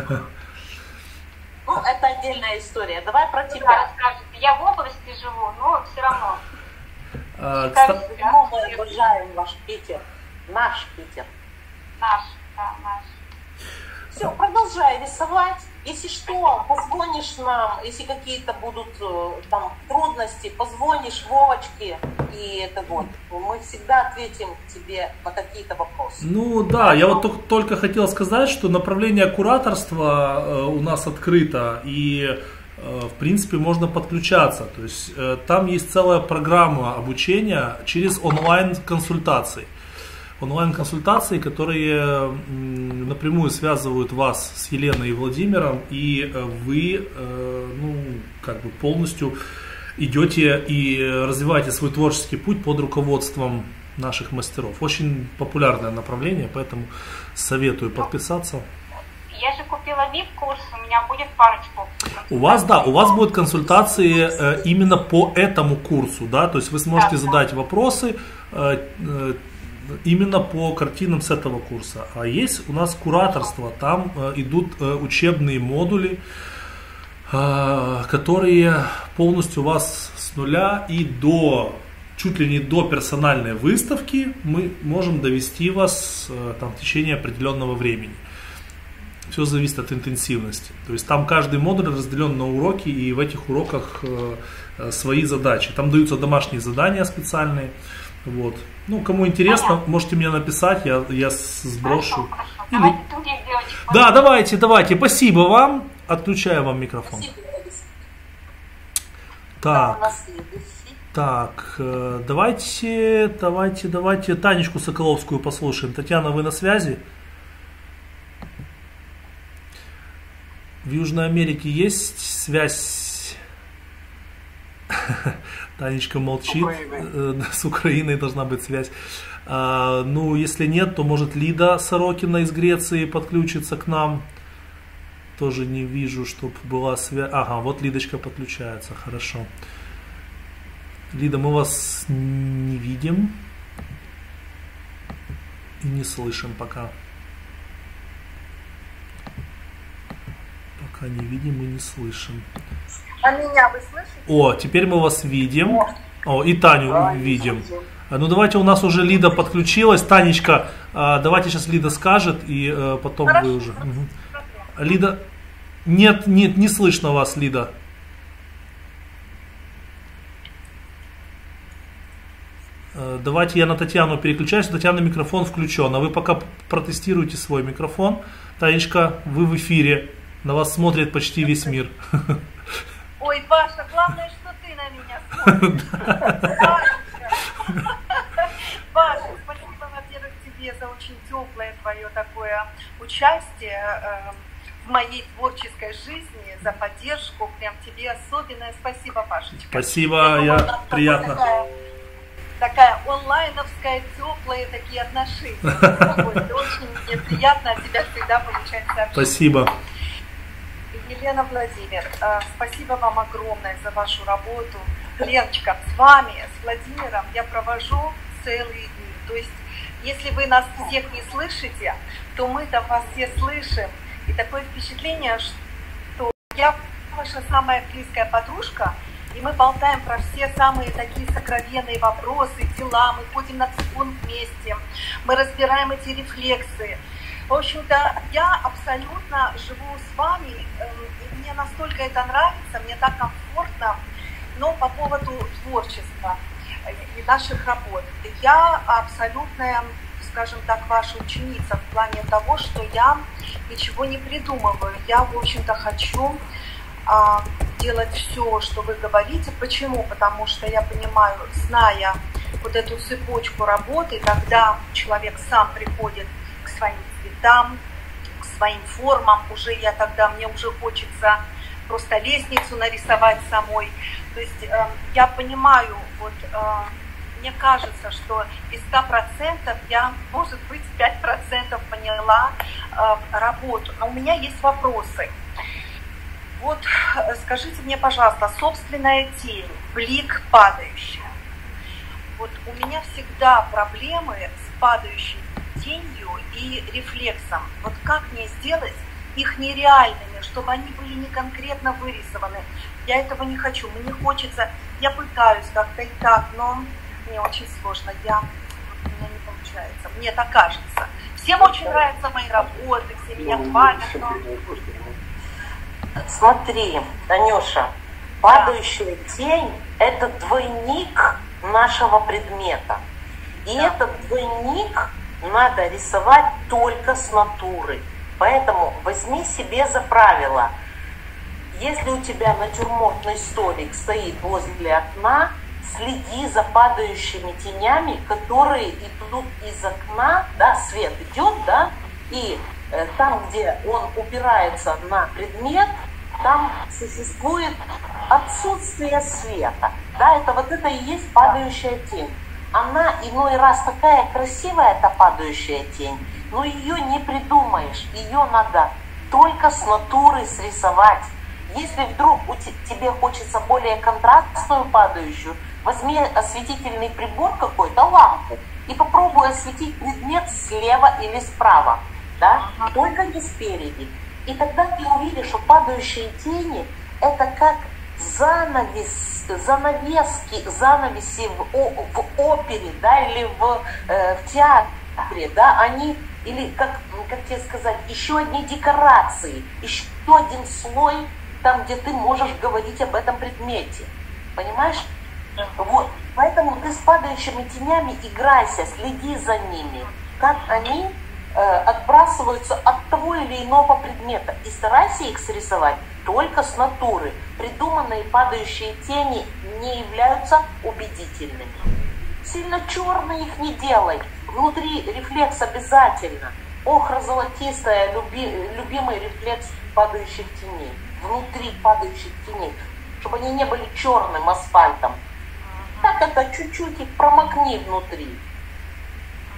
Ну, это отдельная история. Давай про тебя. Я в области живу, но все равно. А, кстати, мы обожаем ваш Питер. Наш Питер. Наш, да, наш. Все, продолжай рисовать. Если что, позвонишь нам, если какие-то будут там трудности, позвонишь Вовочке, и это вот, мы всегда ответим тебе на какие-то вопросы. Ну да, я вот только, только хотел сказать, что направление кураторства э, у нас открыто, и э, в принципе можно подключаться. То есть э, там есть целая программа обучения через онлайн-консультации. Онлайн-консультации, которые напрямую связывают вас с Еленой и Владимиром, и вы ну, как бы полностью идете и развиваете свой творческий путь под руководством наших мастеров. Очень популярное направление, поэтому советую подписаться. Я же купила ви ай пи-курс, у меня будет парочку. У вас, да, у вас будут консультации э, именно по этому курсу, да, то есть вы сможете да, задать да. вопросы э, э, именно по картинам с этого курса. А есть у нас кураторство, там э, идут э, учебные модули, э, которые полностью у вас с нуля и до, чуть ли не до персональной выставки мы можем довести вас э, там, в течение определенного времени. Все зависит от интенсивности. То есть там каждый модуль разделен на уроки, и в этих уроках э, э, свои задачи. Там даются домашние задания специальные. Вот. Ну, кому интересно, понятно, можете мне написать, я, я сброшу. Хорошо, хорошо. Или... Давайте других девочек. Да, давайте, давайте. Спасибо вам. Отключаю вам микрофон. Спасибо. Так, так, давайте, давайте, давайте Танечку Соколовскую послушаем. Татьяна, вы на связи? В Южной Америке есть связь? Танечка молчит. Украиной. С Украиной должна быть связь. А, ну, если нет, то может Лида Сорокина из Греции подключится к нам. Тоже не вижу, чтобы была связь. Ага, вот Лидочка подключается, хорошо. Лида, мы вас не видим и не слышим пока. Пока не видим и не слышим. А меня вы слышите? О, теперь мы вас видим. О, и Таню а, видим. Ну давайте, у нас уже Лида подключилась. Танечка, давайте сейчас Лида скажет, и потом Хорошо. Вы уже. Угу. Лида, нет, нет, не слышно вас, Лида. Давайте я на Татьяну переключаюсь. Татьяна, микрофон включен. А вы пока протестируйте свой микрофон. Танечка, вы в эфире. На вас смотрит почти весь мир. Ой, Паша, главное, что ты на меня смотришь. Паша, спасибо, во-первых, тебе за очень теплое твое такое участие в моей творческой жизни, за поддержку. Прям тебе особенное спасибо, Пашечка. Спасибо, я, я приятно. Такая, такая онлайновская, теплые такие отношения. Очень мне приятно от тебя всегда получать сообщения. Спасибо. Елена Владимир, спасибо вам огромное за вашу работу. Леночка, с вами, с Владимиром я провожу целые дни. То есть, если вы нас всех не слышите, то мы-то вас все слышим. И такое впечатление, что я ваша самая близкая подружка, и мы болтаем про все самые такие сокровенные вопросы, дела, мы ходим на цигун вместе, мы разбираем эти рефлексы. В общем-то, я абсолютно живу с вами, и мне настолько это нравится, мне так комфортно. Но по поводу творчества и наших работ, я абсолютная, скажем так, ваша ученица в плане того, что я ничего не придумываю. Я, в общем-то, хочу а, делать все, что вы говорите. Почему? Потому что я понимаю, зная вот эту цепочку работы, когда человек сам приходит к своим цветам, к своим формам, уже я тогда, мне уже хочется просто лестницу нарисовать самой. То есть э, я понимаю, вот э, мне кажется, что из ста процентов я, может быть, пять процентов поняла э, работу. Но у меня есть вопросы. Вот скажите мне, пожалуйста, собственная тень, блик падающая. Вот у меня всегда проблемы с падающей тенью и рефлексом. Вот как мне сделать их нереальными, чтобы они были не конкретно вырисованы? Я этого не хочу, мне хочется, я пытаюсь как-то и так, но мне очень сложно, я, у меня не получается, мне так кажется. Всем очень нравятся мои работы, все меня хвалят, но... Смотри, Танюша, падающая да. тень – это двойник нашего предмета. И да. этот двойник надо рисовать только с натуры. Поэтому возьми себе за правило, если у тебя натюрмортный столик стоит возле окна, следи за падающими тенями, которые идут из окна, да, свет идет, да, и э, там, где он упирается на предмет, там существует отсутствие света, да, это вот это и есть падающая тень. Она иной раз такая красивая, эта падающая тень, но ее не придумаешь, ее надо только с натуры срисовать. Если вдруг у тебе хочется более контрастную падающую, возьми осветительный прибор какой-то, лампу, и попробуй осветить предмет слева или справа, да, ага. только не спереди. И тогда ты увидишь, что падающие тени – это как занавес, занавески, занавеси в, в опере, да, или в, э, в театре, да, они, или, как, как тебе сказать, еще одни декорации, еще один слой, там, где ты можешь говорить об этом предмете. Понимаешь? Вот. Поэтому ты с падающими тенями играйся, следи за ними, как они э, отбрасываются от того или иного предмета. И старайся их срисовать только с натуры. Придуманные падающие тени не являются убедительными. Сильно черные их не делай. Внутри рефлекс обязательно. Охро-золотистая, люби, любимый рефлекс падающих теней. Внутри падающих теней, чтобы они не были черным асфальтом. Так это чуть-чуть их промокни внутри.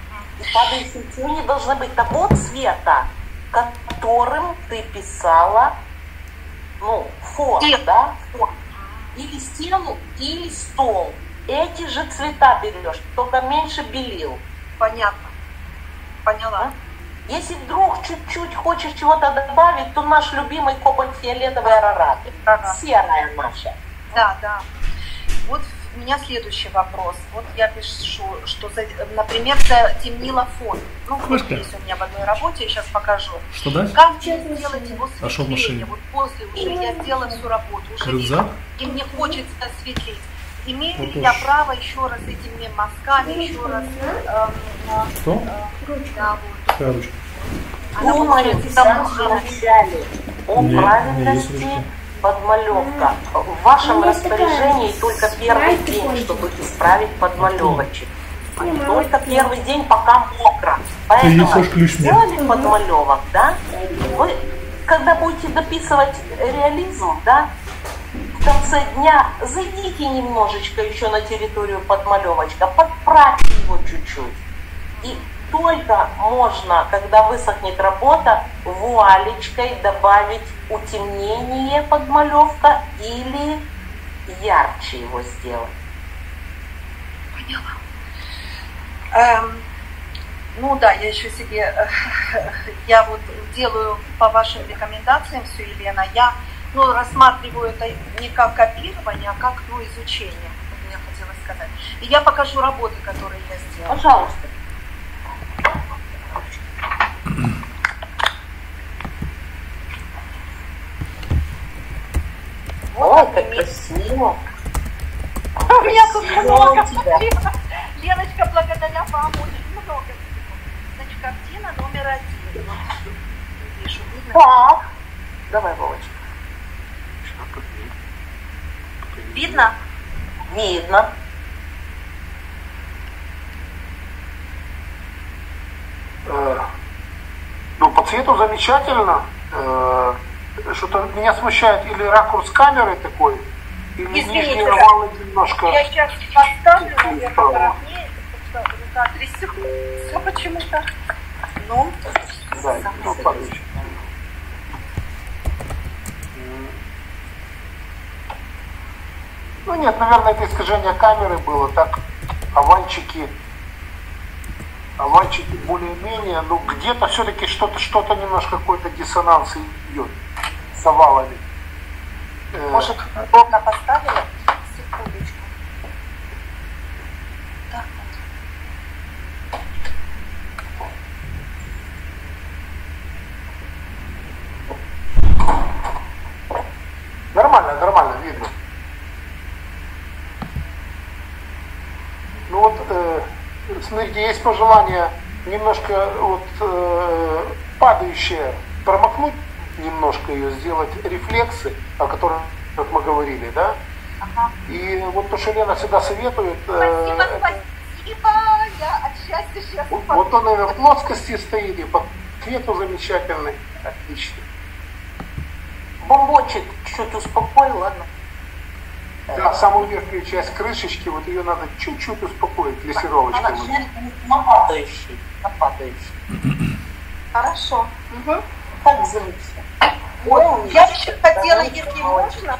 И падающие тени должны быть того цвета, которым ты писала, ну, фон, да, фон. Или стену, или стол. Эти же цвета берешь, только меньше белил. Понятно. Поняла. Если вдруг чуть-чуть хочешь чего-то добавить, то наш любимый кобальт-фиолетовый Арарат. Серая наша. Да, да. Вот у меня следующий вопрос. Вот я пишу, что, за, например, затемнила фон. Ну, вот есть у меня в одной работе, я сейчас покажу. Что дальше? Как мне сделать его А что в машине? светлее? Вот после уже я сделала всю работу, уже Рюкзак? и мне хочется осветлить. Имею Вот ли я уж. право еще раз этими мазками, еще раз... Эм, э, Что? э, да, вот. Какая ручка? Она Думаю, в будет самом начале о Нет, правильности не есть подмалевка. В вашем распоряжении только первый день, чтобы исправить подмалевочек. Только первый день, пока мокро. Поэтому несешь ключ мне. сделали подмалевок, да? Вы, когда будете дописывать реализм, да, в конце дня зайдите немножечко еще на территорию подмалевочка, подправьте его чуть-чуть. И только можно, когда высохнет работа, вуалечкой добавить утемнение подмалевка или ярче его сделать. Поняла. Эм, ну да, я еще себе, я вот делаю по вашим рекомендациям все, Елена, я ну, рассматриваю это не как копирование, а как ну, изучение, как я хотела сказать. И я покажу работы, которые я сделала. Пожалуйста. Вот, Ой, как например, красиво. у меня тут много. у тебя. Леночка, благодаря вам очень много. Значит, картина номер один. Вот, вижу, видно? Так. Давай, Вовочка. Видно? Видно. Э, ну, по цвету замечательно. Э, что-то меня смущает или ракурс камеры такой, или Извините, нижние да. овалы немножко. Я сейчас поставлю, наверное, Справа. поровнее, потому что рука трясет. Все почему-то. Ну, Да, ну, падающий. Ну нет, наверное, это искажение камеры было. Так, овальчики, овальчики более-менее, но где-то все-таки что-то, что-то немножко какой-то диссонанс идет с овалами. Э, может, удобно поставила? Секундочку. Так вот. Нормально, нормально, видно. Ну вот, э, смотрите, есть пожелание немножко вот э, падающее промокнуть, немножко ее сделать рефлексы, о которых как мы говорили, да? Ага. И вот то, что Лена всегда советует, э, Спасибо, это- спасибо. Я от счастья сейчас вот, вот он и в плоскости стоит, и по цвету замечательный, отлично. Бомбочек чуть успокой, ладно? Да, самую верхнюю часть крышечки, вот ее надо чуть-чуть успокоить Она глиссировочкой. на падающий, на падающий. Хорошо. Угу. Так замечательно. Вот, я еще хотела, если можно,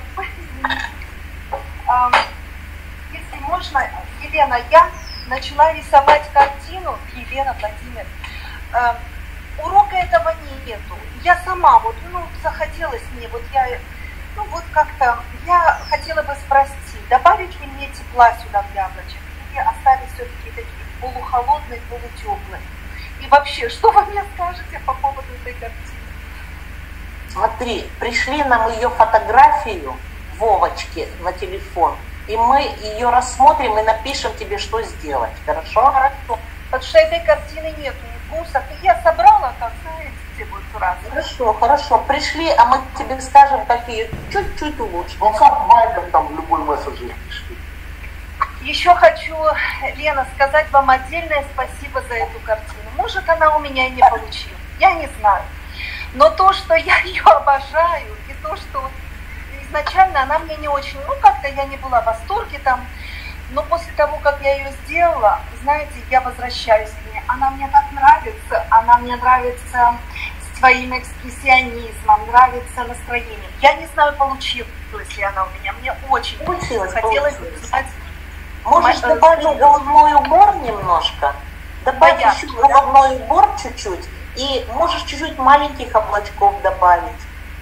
ам, если можно, Елена, я начала рисовать картину, Елена Владимир, ам, урока этого нету. Я сама, вот, ну, захотелось мне, вот я, ну, вот как-то, я хотела бы спросить, добавить ли мне тепла сюда в яблочек, или оставить все-таки такие полухолодные, полутеплые? И вообще, что вы мне скажете по поводу этой картины? Смотри, пришли нам ее фотографию Вовочки на телефон, и мы ее рассмотрим и напишем тебе, что сделать. Хорошо? Хорошо. Потому что этой картины нет вкуса. Я собрала, как знаете, вот раз. Хорошо, хорошо. Пришли, а мы тебе скажем, как ее чуть-чуть улучшить. WhatsApp, Viber, там в любой мессенджер пиши. Еще хочу, Лена, сказать вам отдельное спасибо за эту картину. Может, она у меня и не получилась. Я не знаю. Но то, что я ее обожаю, и то, что изначально она мне не очень, ну, как-то я не была в восторге там, Но после того, как я ее сделала, знаете, я возвращаюсь к ней. Она мне так нравится, она мне нравится своим экспрессионизмом, нравится настроением. Я не знаю, получилась ли она у меня. Мне очень Получилось, хотелось получилось. узнать. Можешь Ма- добавить э, головной убор немножко, добавить Да, еще я- головной убор чуть-чуть, и можешь чуть-чуть маленьких облачков добавить.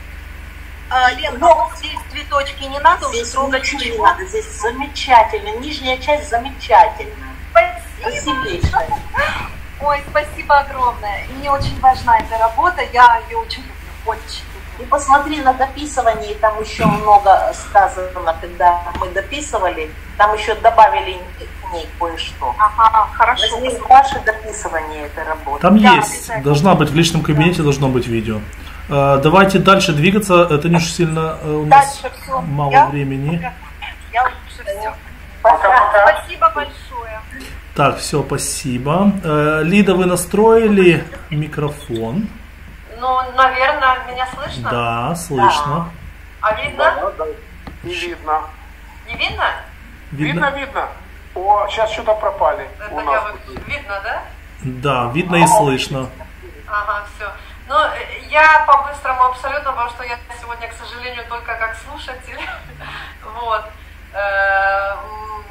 А, Лен, Но- а вот здесь цветочки не надо уже Здесь трогать ничего не ничего? надо, здесь замечательно, нижняя часть замечательная. Спасибо. Красивейшая. Ой, спасибо огромное. И мне очень важна эта работа, я ее очень люблю, очень И люблю. посмотри на дописывание, там еще много сказано, когда мы дописывали, там еще добавили к ней кое-что. Ага, хорошо. Возьми ваше дописывание этой работы. Там Да, есть, обязательно. должна быть в личном кабинете, должно быть видео. Э, Давайте дальше двигаться, это не уж сильно э, у нас Дальше все. мало я, времени. Я уже все. Пока. Спасибо большое. Так, все, спасибо. Э, Лида, вы настроили микрофон? Ну, наверное, меня слышно? Да, слышно. А видно? Да, да. Не видно. Не видно? Видно, видно. О, сейчас что-то пропали Это у я нас. вот... Видно, да? Да, видно и слышно. Ага, все. Ну, э, я по-быстрому абсолютно, потому что я сегодня, к сожалению, только как слушатель. Вот. Э, м,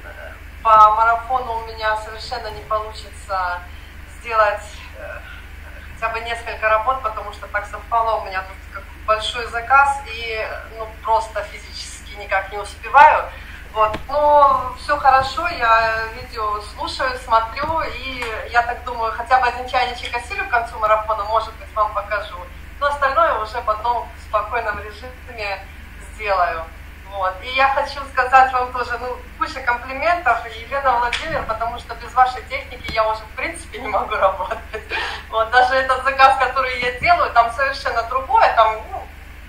По марафону у меня совершенно не получится сделать э, хотя бы несколько работ, потому что так совпало, у меня тут как большой заказ, и ну, просто физически никак не успеваю. Вот. Но все хорошо, я видео слушаю, смотрю, и я так думаю, хотя бы один чайничек осилю к концу марафона, может быть, вам покажу. Но остальное уже потом в спокойном режиме сделаю. Вот. И я хочу сказать вам тоже, ну, куча комплиментов, Елена Владимировна, потому что без вашей техники я уже в принципе не могу работать. Вот. Даже этот заказ, который я делаю, там совершенно другое, там, ну,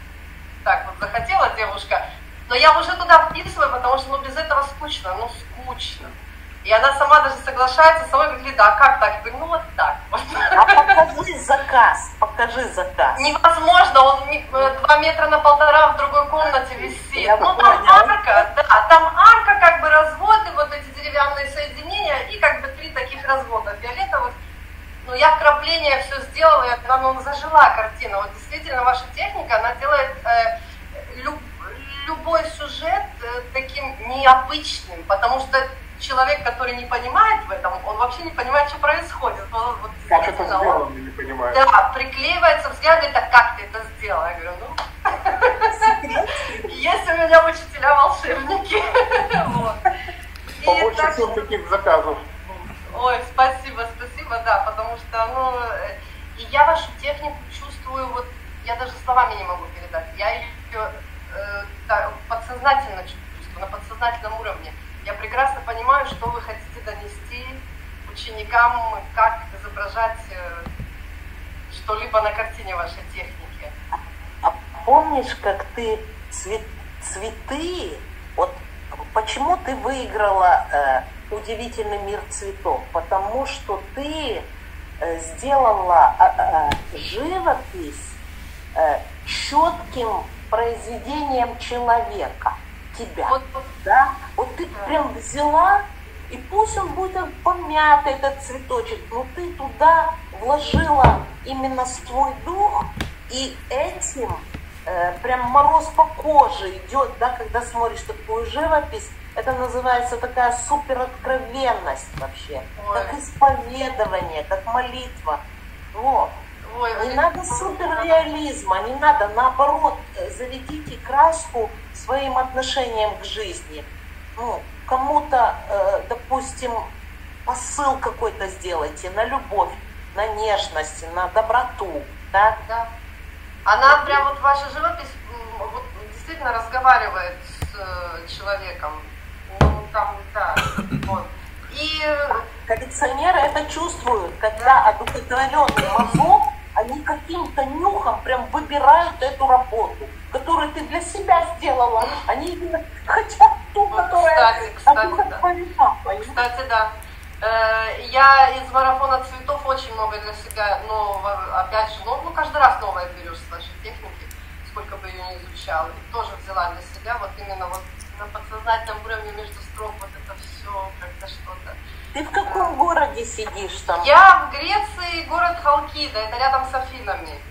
так вот захотела девушка, но я уже туда вписываю, потому что, ну, без этого скучно, ну, скучно. И она сама даже соглашается, сама говорит: Лида, а как так? Я говорю: ну, вот так вот. А покажи заказ, покажи заказ. Невозможно, он не- э, два метра на полтора в другой комнате висит. Я Ну там поняла. арка, да, там арка, как бы разводы, вот эти деревянные соединения и как бы три таких развода фиолетовых. Ну я вкрапление все сделала, и она, ну, зажила картина. Вот действительно ваша техника, она делает э, люб- любой сюжет э, таким необычным, потому что человек, который не понимает в этом, он вообще не понимает, что происходит. Он, вот, Как это действительно, он- сделано, я не понимаю. Да, приклеивается взгляд, и так, как ты это сделала? Я говорю: ну, есть у меня учителя волшебники. Вот. И Побольше так всем что- таких заказов. Ой, спасибо, спасибо, да, потому что, ну, э, и я вашу технику чувствую, вот, я даже словами не могу передать. Я ее э, так, подсознательно чувствую, на подсознательном уровне. Я прекрасно понимаю, что вы хотите донести ученикам, как изображать э, что-либо на картине вашей техники. А помнишь, как ты цвет, цветы, вот почему ты выиграла э, удивительный мир цветов? Потому что ты э, сделала э, э, живопись э, четким произведением человека, тебя. Вот, вот, Да? Вот ты прям взяла, и пусть он будет помятый, этот цветочек, но ты туда вложила именно свой дух, и этим э, прям мороз по коже идет, да, когда смотришь такую живопись. Это называется такая супероткровенность вообще, Ой. как исповедование, как молитва. Вот. ой, Не вы- надо суперреализма, не надо, наоборот, э, заведите краску своим отношением к жизни. Ну, кому-то, э, допустим, посыл какой-то сделайте на любовь, на нежность, на доброту, да? Да. Она прям вот ваша живопись м, вот, действительно разговаривает с э, человеком. Ну, там, да. Вот. И Коллекционеры это чувствуют, когда одухотворенный мазок, они каким-то нюхом прям выбирают эту работу, которую ты для себя сделала. Они именно хотят ту, Вот, которая кстати, кстати, да. одухотворена, понимаешь? Кстати, да. Э, Я из марафона цветов очень много для себя нового, опять же, ну, ну каждый раз новое берешь с вашей техники, сколько бы ее ни изучала. И тоже взяла для себя вот именно вот на подсознательном уровне между строк вот это Ты в каком городе сидишь там? Я в Греции, город Халкида, это рядом с Афинами.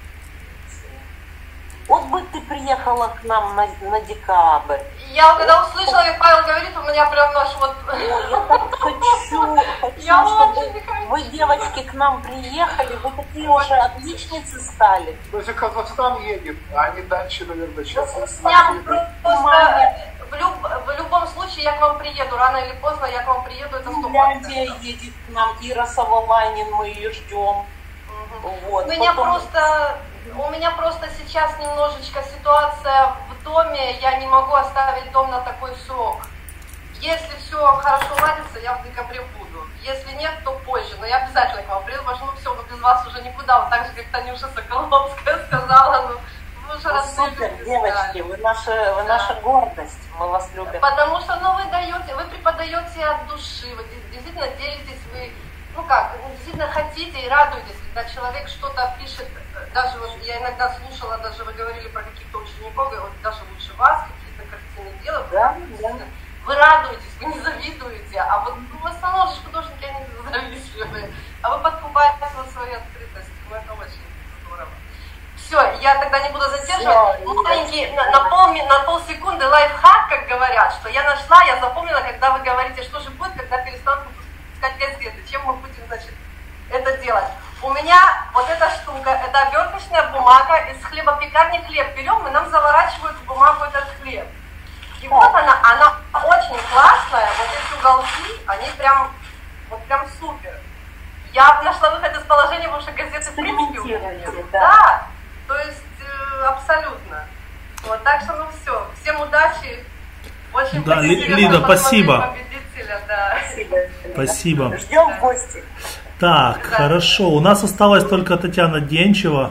Вот бы ты приехала к нам на, на декабрь. Я когда услышала, как Павел говорит, у меня прям наш вот... Ой, я так хочу, хочу, Я чтобы очень хочу. вы, девочки, к нам приехали, вы такие уже отличницы стали. То есть Казахстан едет, а они дальше, наверное, сейчас. Я просто в, люб, в любом случае я к вам приеду, рано или поздно я к вам приеду, это сто Финляндия процентов. едет к нам, Ира Саволанин, мы ее ждем. Вот, У меня потом- просто, у меня просто сейчас немножечко ситуация в доме, я не могу оставить дом на такой срок. Если все хорошо ладится, я в декабре буду. Если нет, то позже. Но я обязательно к вам приеду, потому что ну все, ну без вас уже никуда. Вот так же, как Танюша Соколовская сказала, ну вы уже Ну, супер, разделились, девочки, вы наша, вы наша гордость, мы вас любим. Потому что, ну, вы даете, вы преподаете от души, вы действительно делитесь, вы, ну как, вы действительно хотите и радуетесь, когда человек что-то пишет, даже вот я иногда слушала, даже вы говорили про каких-то учеников, и вот даже лучше вас, какие-то картины делают, Да, да. вы радуетесь, вы не завидуете, а вот ну, в основном же художники, они завистливые, а вы подкупаете вот своей открытостью, ну, это очень здорово. Все, я тогда не буду задерживать. Всё, Маленький, на, на, пол, на полсекунды лайфхак, как говорят, что я нашла, я запомнила, когда вы говорите, что же будет, когда перестанут выпускать газеты, чем мы будем, значит, это делать. У меня вот эта штука, это оберточная бумага из хлебопекарни хлеб. Берем, и нам заворачивают в бумагу этот хлеб. И вот она, она очень классная, вот эти уголки, они прям, вот прям супер. Я нашла выход из положения, потому что газеты в принципе у меня нет. Экспериментируйте, да. Да, то есть э, абсолютно. Вот, так что ну все, всем удачи. Очень Да, будет Ли- интересно Лида, посмотреть спасибо. победителя, да. Спасибо. Ждем в гости. Так, хорошо. У нас осталась только Татьяна Денчева.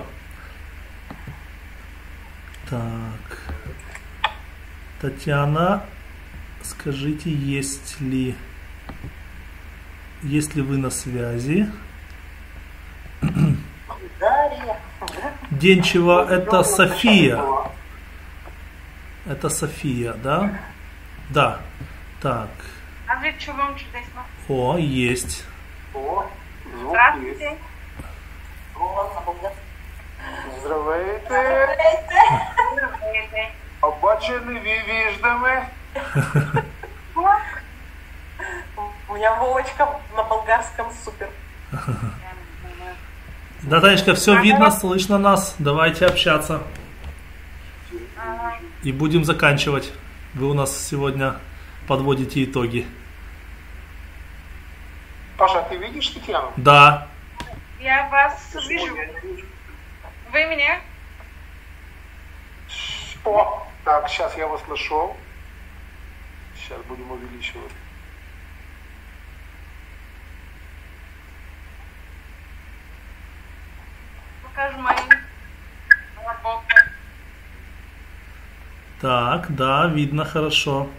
Так. Татьяна, скажите, есть ли, есть ли вы на связи? Дарья. Денчева, это София. Это София, да? Да. Так. А вы чуем чудесно. О, есть. О, звук есть. Здравствуйте. Здравейте. Здравствуйте. Побачили, виждами. У меня Вовочка на болгарском супер. Да, Танечка, все видно, слышно нас. Давайте общаться. И будем заканчивать. Вы у нас сегодня подводите итоги. Паша, ты видишь Татьяну? Да. Я вас вижу. Вы меня? О, так, сейчас я вас нашел. Сейчас будем увеличивать. Покажу мои работы. Так, да, видно хорошо.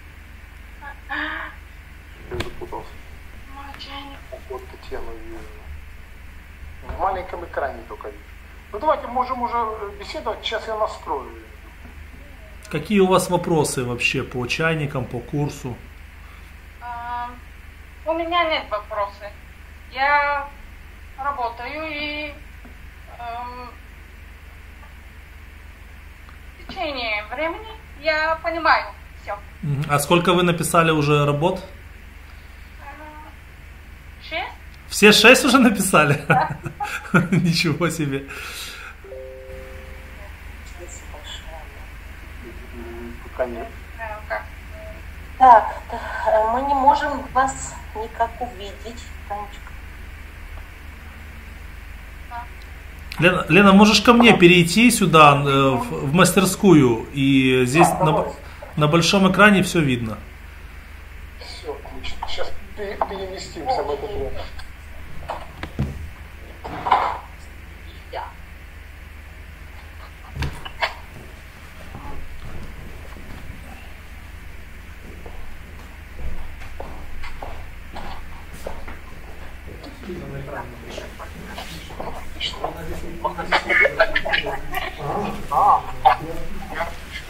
Я запутался. Мой чайник. Вот Татьяну вижу. В маленьком экране только вижу. Ну давайте можем уже беседовать. Сейчас я настрою. Какие у вас вопросы вообще по чайникам, по курсу? А, у меня нет вопросов. Я работаю и эм, в течение времени я понимаю все. Мгм. А сколько вы написали уже работ? Шесть? Все шесть уже написали? Ничего себе. Пока нет. Э, как? Так, э, мы не можем вас никак увидеть, Танечка. Лена, Лена, можешь ко мне перейти сюда, э, в, в мастерскую, и здесь на, на большом экране все видно. Все, отлично. Сейчас пере- переместимся в этот ряд.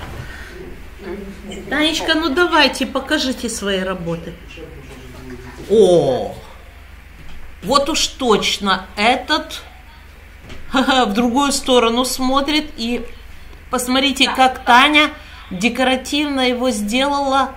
Танечка, ну давайте, покажите свои работы. О, вот уж точно этот в другую сторону смотрит. И посмотрите, как Таня декоративно его сделала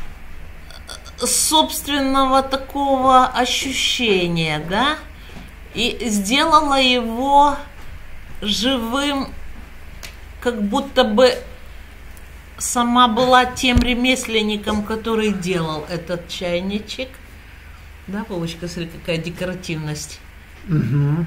собственного такого ощущения, да? И сделала его живым, как будто бы сама была тем ремесленником, который делал этот чайничек. Да, Вовочка, смотри, какая декоративность. Угу.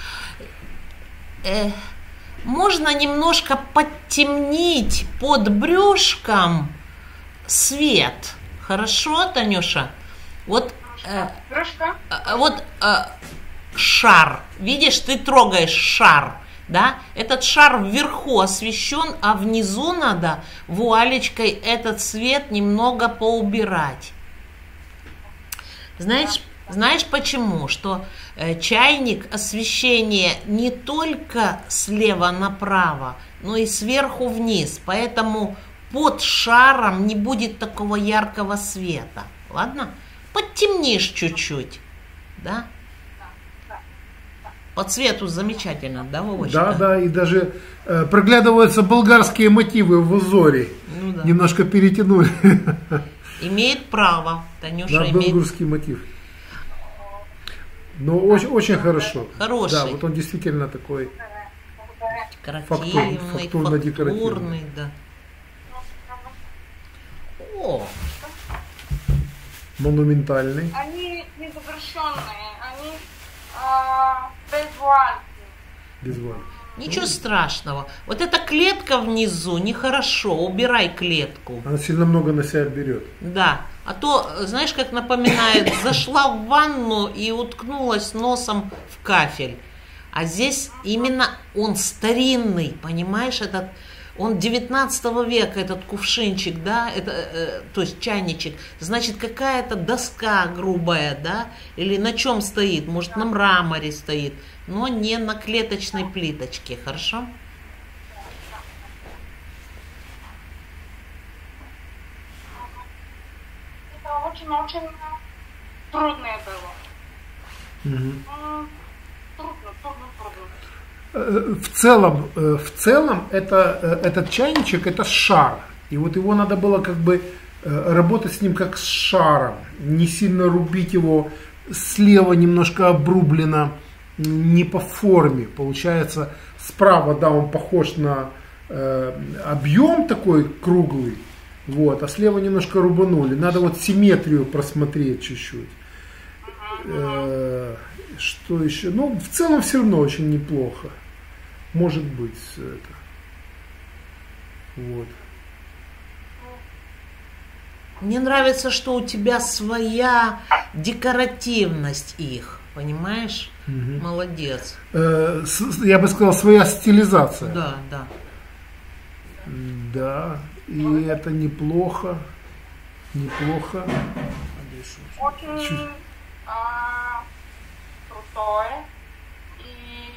Э, можно немножко подтемнить под брюшком свет. Хорошо, Танюша? Вот, э, э, вот э, шар. Видишь, ты трогаешь шар. Да? Этот шар вверху освещен, а внизу надо вуалечкой этот свет немного поубирать. Знаешь, знаешь почему? Что э, чайник освещение не только слева направо, но и сверху вниз. Поэтому под шаром не будет такого яркого света. Ладно? Подтемнишь чуть-чуть. Да? По цвету замечательно, да, Вовочка? Да, да, и даже э, проглядываются болгарские мотивы в узоре. Ну, да. Немножко перетянули. Имеет право, Танюша, да, имеет... болгарский мотив. Но очень, очень хорошо. Хороший. Да, вот он действительно такой декоративный, фактурно-декоративный. Да. О! Монументальный. Они незавершенные, они а, без вуальки. Без вуальки. Ничего страшного. Вот эта клетка внизу нехорошо. Убирай клетку. Она сильно много на себя берет. Да. А то, знаешь, как напоминает, зашла в ванну и уткнулась носом в кафель. А здесь именно он старинный, понимаешь, этот, он девятнадцатого века, этот кувшинчик, да, это, э, то есть чайничек. Значит, какая-то доска грубая, да, или на чем стоит, может, на мраморе стоит, но не на клеточной плиточке, хорошо? Очень-очень трудное было. Угу. Трудно, трудно, трудно. В целом, в целом это, этот чайничек это шар. И вот его надо было как бы работать с ним как с шаром. Не сильно рубить его слева немножко обрублено, не по форме. Получается, справа, да, он похож на э, объем такой круглый. Вот, а слева немножко рубанули. Надо вот симметрию просмотреть чуть-чуть. Э, что еще? Ну, в целом все равно очень неплохо. Может быть, это. Вот. Мне нравится, что у тебя своя декоративность их. Понимаешь? Угу. Молодец. Э, с, я бы сказал, своя стилизация. Да, да. Да. И это неплохо, неплохо. Очень а, крутое и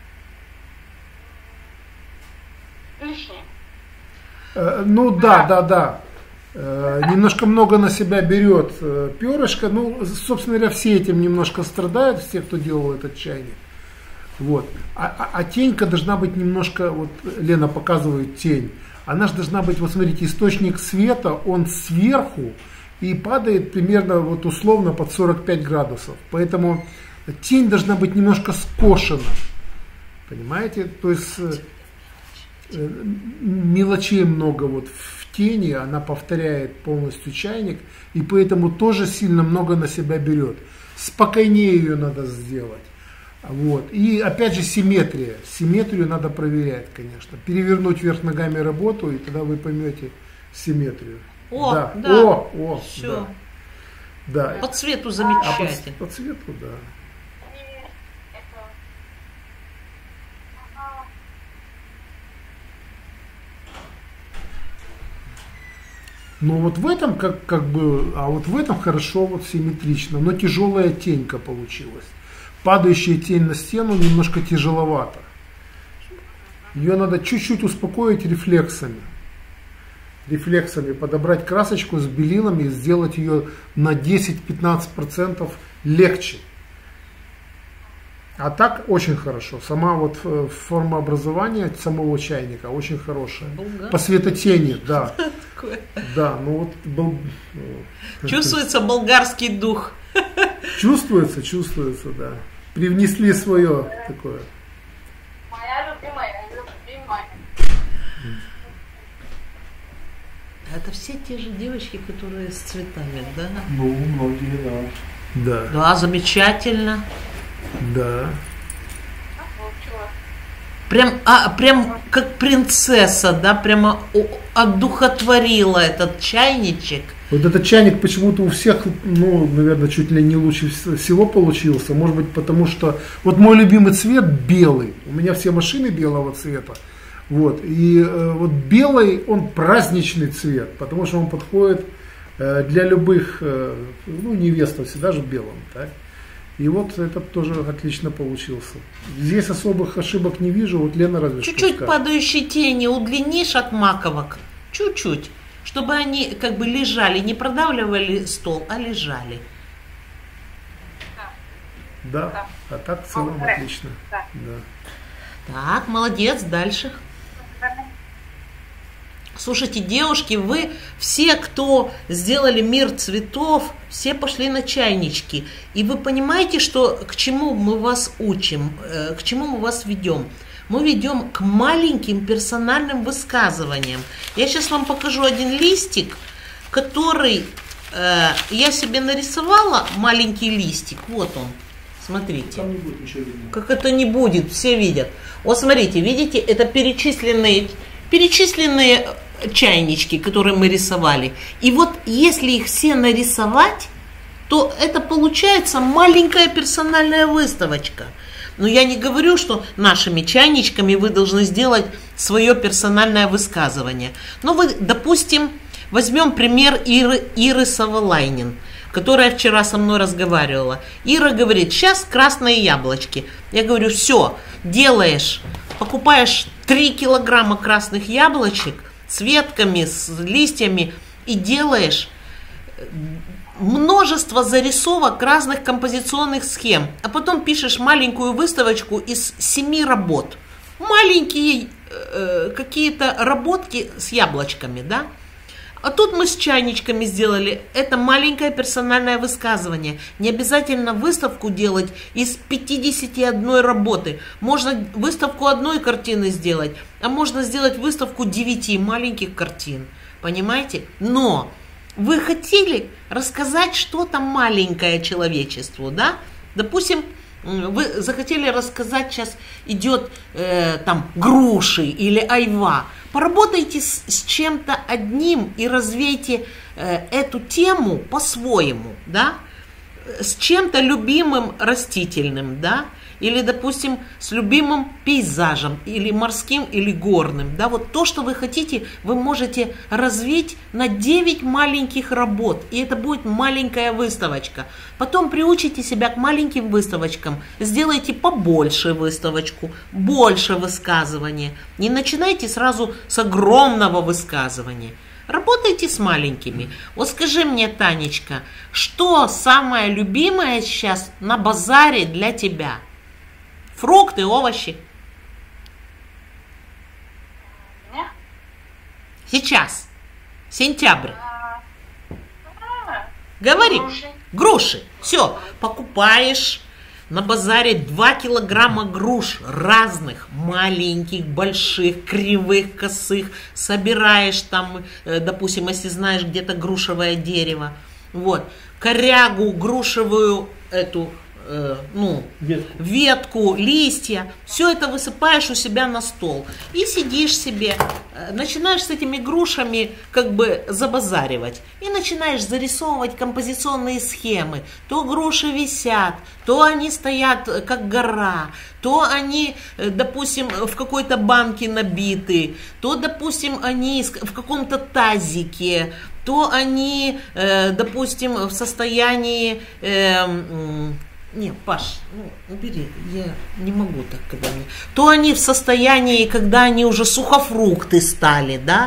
лишнее. Э, ну да, да, да. Э, немножко много на себя берет э, перышко. Ну, собственно говоря, все этим немножко страдают, все, кто делал этот чайник. Вот. А, а, а тенька должна быть немножко, вот Лена показывает тень. Она же должна быть, вот смотрите, источник света, он сверху и падает примерно вот условно под сорок пять градусов. Поэтому тень должна быть немножко скошена. Понимаете? То есть э, мелочей много вот в тени, она повторяет полностью чайник, и поэтому тоже сильно много на себя берет. Спокойнее ее надо сделать. Вот. И опять же симметрия. Симметрию надо проверять, конечно. Перевернуть вверх ногами работу, и тогда вы поймете симметрию. О, да. да. О, о, все. Да. По цвету замечательно. А по, по цвету, да. Ну вот в этом как, как бы, а вот в этом хорошо, вот симметрично, но тяжелая тенька получилась. Падающая тень на стену немножко тяжеловато. Ее надо чуть-чуть успокоить рефлексами. рефлексами подобрать красочку с белилами и сделать ее на десять-пятнадцать процентов легче. А так очень хорошо. Сама вот форма образования самого чайника очень хорошая. Болгар. По светотени, да. Да, ну вот был... Чувствуется болгарский дух. Чувствуется, чувствуется, да. Привнесли свое такое. Моя любимая, любимая. Это все те же девочки, которые с цветами, да? Ну, многие, да. Да. Да, замечательно. Да. Прям, а, прям как принцесса, да, прямо одухотворила этот чайничек. Вот этот чайник почему-то у всех, ну, наверное, чуть ли не лучше всего получился. Может быть, потому что... Вот мой любимый цвет белый. У меня все машины белого цвета. Вот. И э, вот белый, он праздничный цвет, потому что он подходит э, для любых, э, ну, невеста всегда же в белом, так? И вот этот тоже отлично получился. Здесь особых ошибок не вижу, вот Лена разве что Чуть-чуть скажет. падающие тени удлинишь от маковок, чуть-чуть, чтобы они как бы лежали, не продавливали стол, а лежали. Да, Да. а так в целом Доброе. отлично. Да. Да. Так, молодец, дальше. Слушайте, девушки, вы все, кто сделали мир цветов, все пошли на чайнички. И вы понимаете, что к чему мы вас учим, э, к чему мы вас ведем? Мы ведем к маленьким персональным высказываниям. Я сейчас вам покажу один листик, который э, я себе нарисовала, маленький листик. Вот он, смотрите. Там не будет ничего видно. Как это не будет, все видят. Вот смотрите, видите, это перечисленные, перечисленные чайнички, которые мы рисовали. И вот если их все нарисовать, то это получается маленькая персональная выставочка. Но я не говорю, что нашими чайничками вы должны сделать свое персональное высказывание. Но вы, допустим, возьмем пример Иры, Иры Саволайнин, которая вчера со мной разговаривала. Ира говорит, сейчас красные яблочки. Я говорю, все, делаешь, покупаешь три килограмма красных яблочек с ветками, с листьями и делаешь множество зарисовок разных композиционных схем, а потом пишешь маленькую выставочку из семи работ. Маленькие э, какие-то работки с яблочками, да? А тут мы с чайничками сделали. Это маленькое персональное высказывание. Не обязательно выставку делать из пятидесяти одной работы. Можно выставку одной картины сделать, а можно сделать выставку девяти маленьких картин. Понимаете? Но вы хотели рассказать что-то маленькое человечеству, да? Допустим, вы захотели рассказать, сейчас идет э, там груши или айва. Поработайте с, с чем-то одним и развейте э, эту тему по-своему, да? С чем-то любимым растительным, да? Или, допустим, с любимым пейзажем, или морским, или горным, да? Вот то, что вы хотите, вы можете развить на девять маленьких работ, и это будет маленькая выставочка. Потом приучите себя к маленьким выставочкам, сделайте побольше выставочку, больше высказывания. Не начинайте сразу с огромного высказывания. Работайте с маленькими. Вот скажи мне, Танечка, что самое любимое сейчас на базаре для тебя? Фрукты, овощи. Нет? Сейчас. Сентябрь. А, Говори. груши. Груши. Все. Покупаешь на базаре два килограмма груш разных, маленьких, больших, кривых, косых. Собираешь там, допустим, если знаешь где-то грушевое дерево. Вот. Корягу, грушевую эту, э, ну, Ветку. ветку, листья, все это высыпаешь у себя на стол и сидишь себе, э, начинаешь с этими грушами как бы забазаривать и начинаешь зарисовывать композиционные схемы. То груши висят, то они стоят э, как гора, то они, э, допустим, в какой-то банке набиты, то, допустим, они с- в каком-то тазике, то они, э, допустим, в состоянии... э, м, не, Паш, ну, убери, я не могу так, когда мне... То они в состоянии, когда они уже сухофрукты стали, да,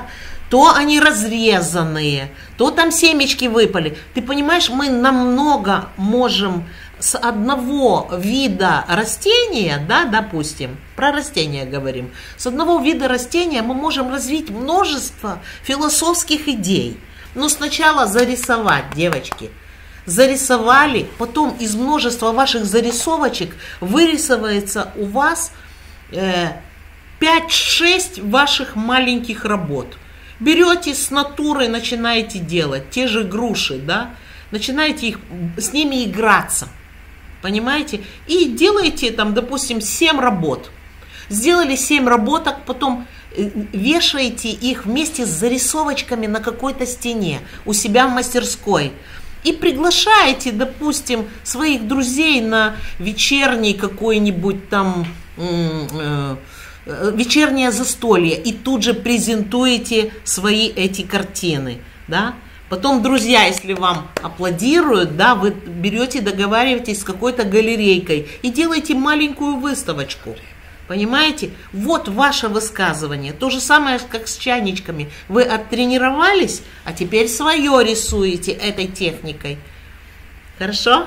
то они разрезанные, то там семечки выпали. Ты понимаешь, мы намного можем с одного вида растения, да, допустим, про растения говорим, с одного вида растения мы можем развить множество философских идей. Но сначала зарисовать, девочки. Зарисовали, потом из множества ваших зарисовочек вырисовывается у вас э, пять-шесть ваших маленьких работ. Берете с натурой, начинаете делать, те же груши, да, начинаете их, с ними играться. Понимаете? И делаете там, допустим, семь работ. Сделали семь работок, потом вешаете их вместе с зарисовочками на какой-то стене у себя в мастерской. И приглашаете, допустим, своих друзей на вечерний какой-нибудь там э, э, вечернее застолье. И тут же презентуете свои эти картины, да? Потом, друзья, если вам аплодируют, да, вы берете, договариваетесь с какой-то галерейкой и делаете маленькую выставочку. Понимаете? Вот ваше высказывание. То же самое, как с чайничками. Вы оттренировались, а теперь свое рисуете этой техникой. Хорошо?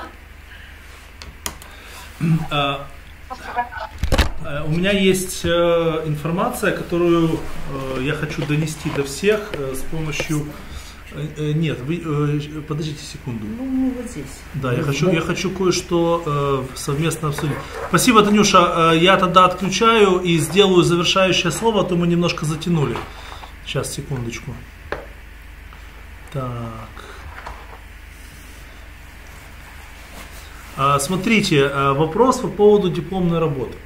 У меня есть информация, которую я хочу донести до всех с помощью... Нет, вы подождите секунду. Ну, вот здесь. Да, я хочу, я хочу кое-что э, совместно обсудить. Спасибо, Танюша. Э, я тогда отключаю и сделаю завершающее слово, а то мы немножко затянули. Сейчас, секундочку. Так. Э, смотрите, э, вопрос по поводу дипломной работы.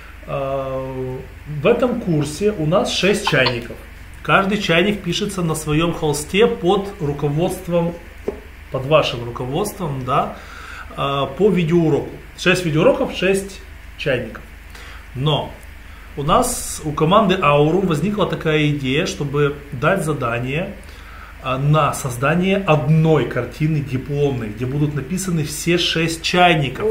Э, в этом курсе у нас шесть чайников. Каждый чайник пишется на своем холсте под руководством, под вашим руководством, да, по видеоуроку. шесть видеоуроков, шесть чайников. Но у нас, у команды Aurum возникла такая идея, чтобы дать задание на создание одной картины дипломной, где будут написаны все шесть чайников.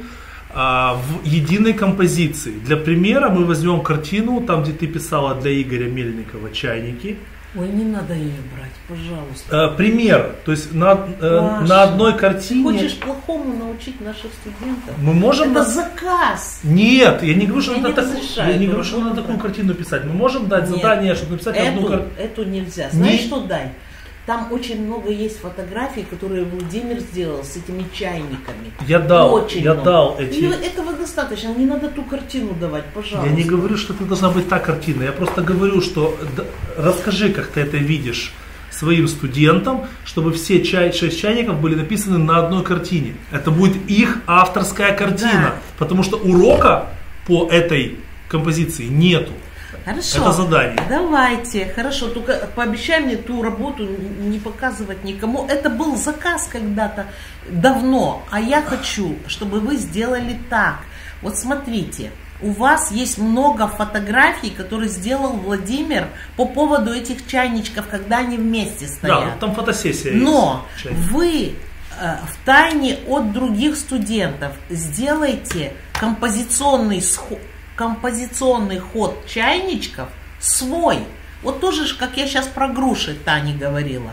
В единой композиции. Для примера мы возьмем картину, там где ты писала для Игоря Мельникова чайники. Ой, не надо ее брать, пожалуйста. Пример, то есть на, на одной картине. Ты хочешь плохому научить наших студентов? Мы можем. Это заказ. Нет, я не говорю, что надо, не так... я не говорю, что надо такую картину писать. Мы можем дать Нет, задание, чтобы написать эту, одну картину. Эту нельзя. Знаешь, не... что дай? Там очень много есть фотографий, которые Владимир сделал с этими чайниками. Я дал, очень я много. дал эти... И этого достаточно, не надо ту картину давать, пожалуйста. Я не говорю, что это должна быть та картина, я просто говорю, что расскажи, как ты это видишь своим студентам, чтобы все чай, шесть чайников были написаны на одной картине. Это будет их авторская картина, да. Потому что урока по этой композиции нету. Хорошо. Это задание. Давайте, хорошо, только пообещай мне ту работу не показывать никому. Это был заказ когда-то давно, а я хочу, чтобы вы сделали так. Вот смотрите, у вас есть много фотографий, которые сделал Владимир по поводу этих чайничков, когда они вместе стоят. Да, там фотосессия. Но есть. Вы э, в тайне от других студентов сделайте композиционный сход. композиционный ход чайничков свой. Вот тоже, как я сейчас про груши Тане говорила.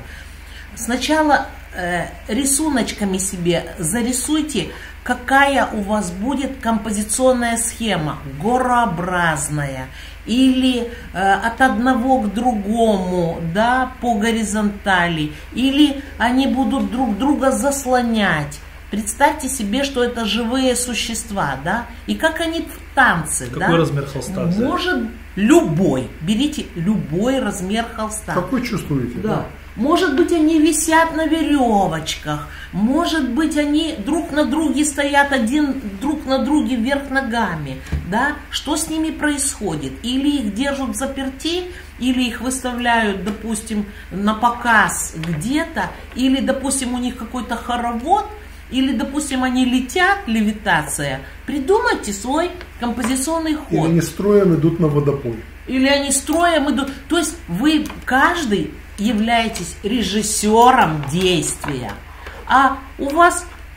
Сначала э, рисуночками себе зарисуйте, какая у вас будет композиционная схема, горообразная, или э, от одного к другому, да, по горизонтали, или они будут друг друга заслонять. Представьте себе, что это живые существа, да, и как они в танце, Какой да. Какой размер холста? Может, любой, берите любой размер холста. Как вы чувствуете? Да. да. Может быть, они висят на веревочках, может быть, они друг на друге стоят, один друг на друге вверх ногами, да, что с ними происходит? Или их держат заперти, или их выставляют, допустим, на показ где-то, или, допустим, у них какой-то хоровод, или, допустим, они летят, левитация, придумайте свой композиционный ход. Или они строем идут на водопой. Или они строем идут. То есть вы, каждый, являетесь режиссером действия. А у вас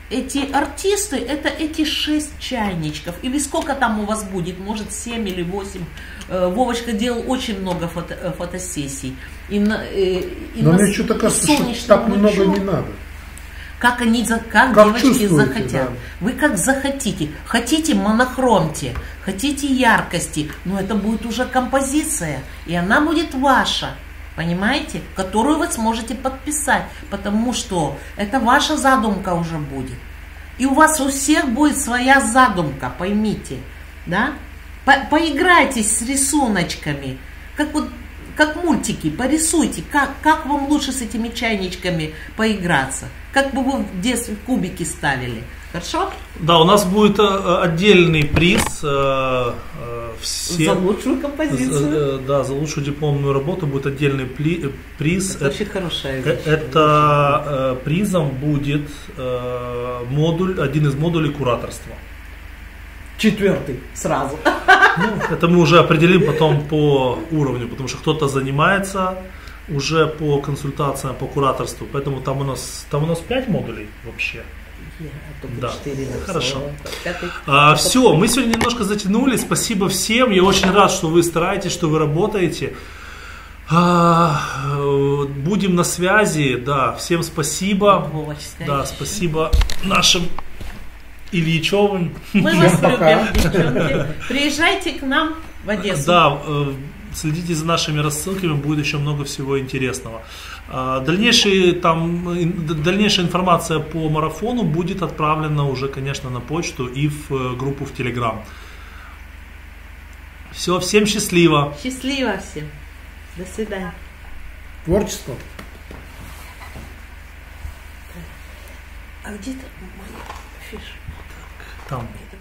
эти артисты, это эти шесть чайничков. Или сколько там у вас будет, может семь или восемь. Вовочка делал очень много фото, фотосессий. И на, и Но на, мне что-то кажется, что так много не надо. Как они, как, как девочки захотят. Да. Вы как захотите. Хотите монохромте, хотите яркости, но это будет уже композиция. И она будет ваша. Понимаете? Которую вы сможете подписать. Потому что это ваша задумка уже будет. И у вас у всех будет своя задумка, поймите. Да? По поиграйтесь с рисуночками. Как вот, как мультики, порисуйте. Как, как вам лучше с этими чайничками поиграться? Как бы вы в детстве кубики ставили. Хорошо? Да, у нас будет отдельный приз. Э, э, все, за лучшую композицию. За, да, за лучшую дипломную работу будет отдельный пли, приз. Это, это очень хорошая вещь. Это э, призом будет э, модуль, один из модулей кураторства. Четвертый сразу. Ну, это мы уже определим потом по уровню, потому что кто-то занимается уже по консультациям, по кураторству, поэтому там у нас там у нас пять модулей вообще. Да, хорошо. А, все, мы сегодня немножко затянули. Спасибо всем. Я очень рад, что вы стараетесь, что вы работаете. А, будем на связи. Да, всем спасибо. Да, спасибо нашим Ильичевым. Мы вас любим, девчонки. Приезжайте к нам в Одессу. Да, следите за нашими рассылками, будет еще много всего интересного. Дальнейшие, там, дальнейшая информация по марафону будет отправлена уже, конечно, на почту и в группу в Телеграм. Все, всем счастливо. Счастливо всем. До свидания. Творчество. А где-то моя фиша? Там.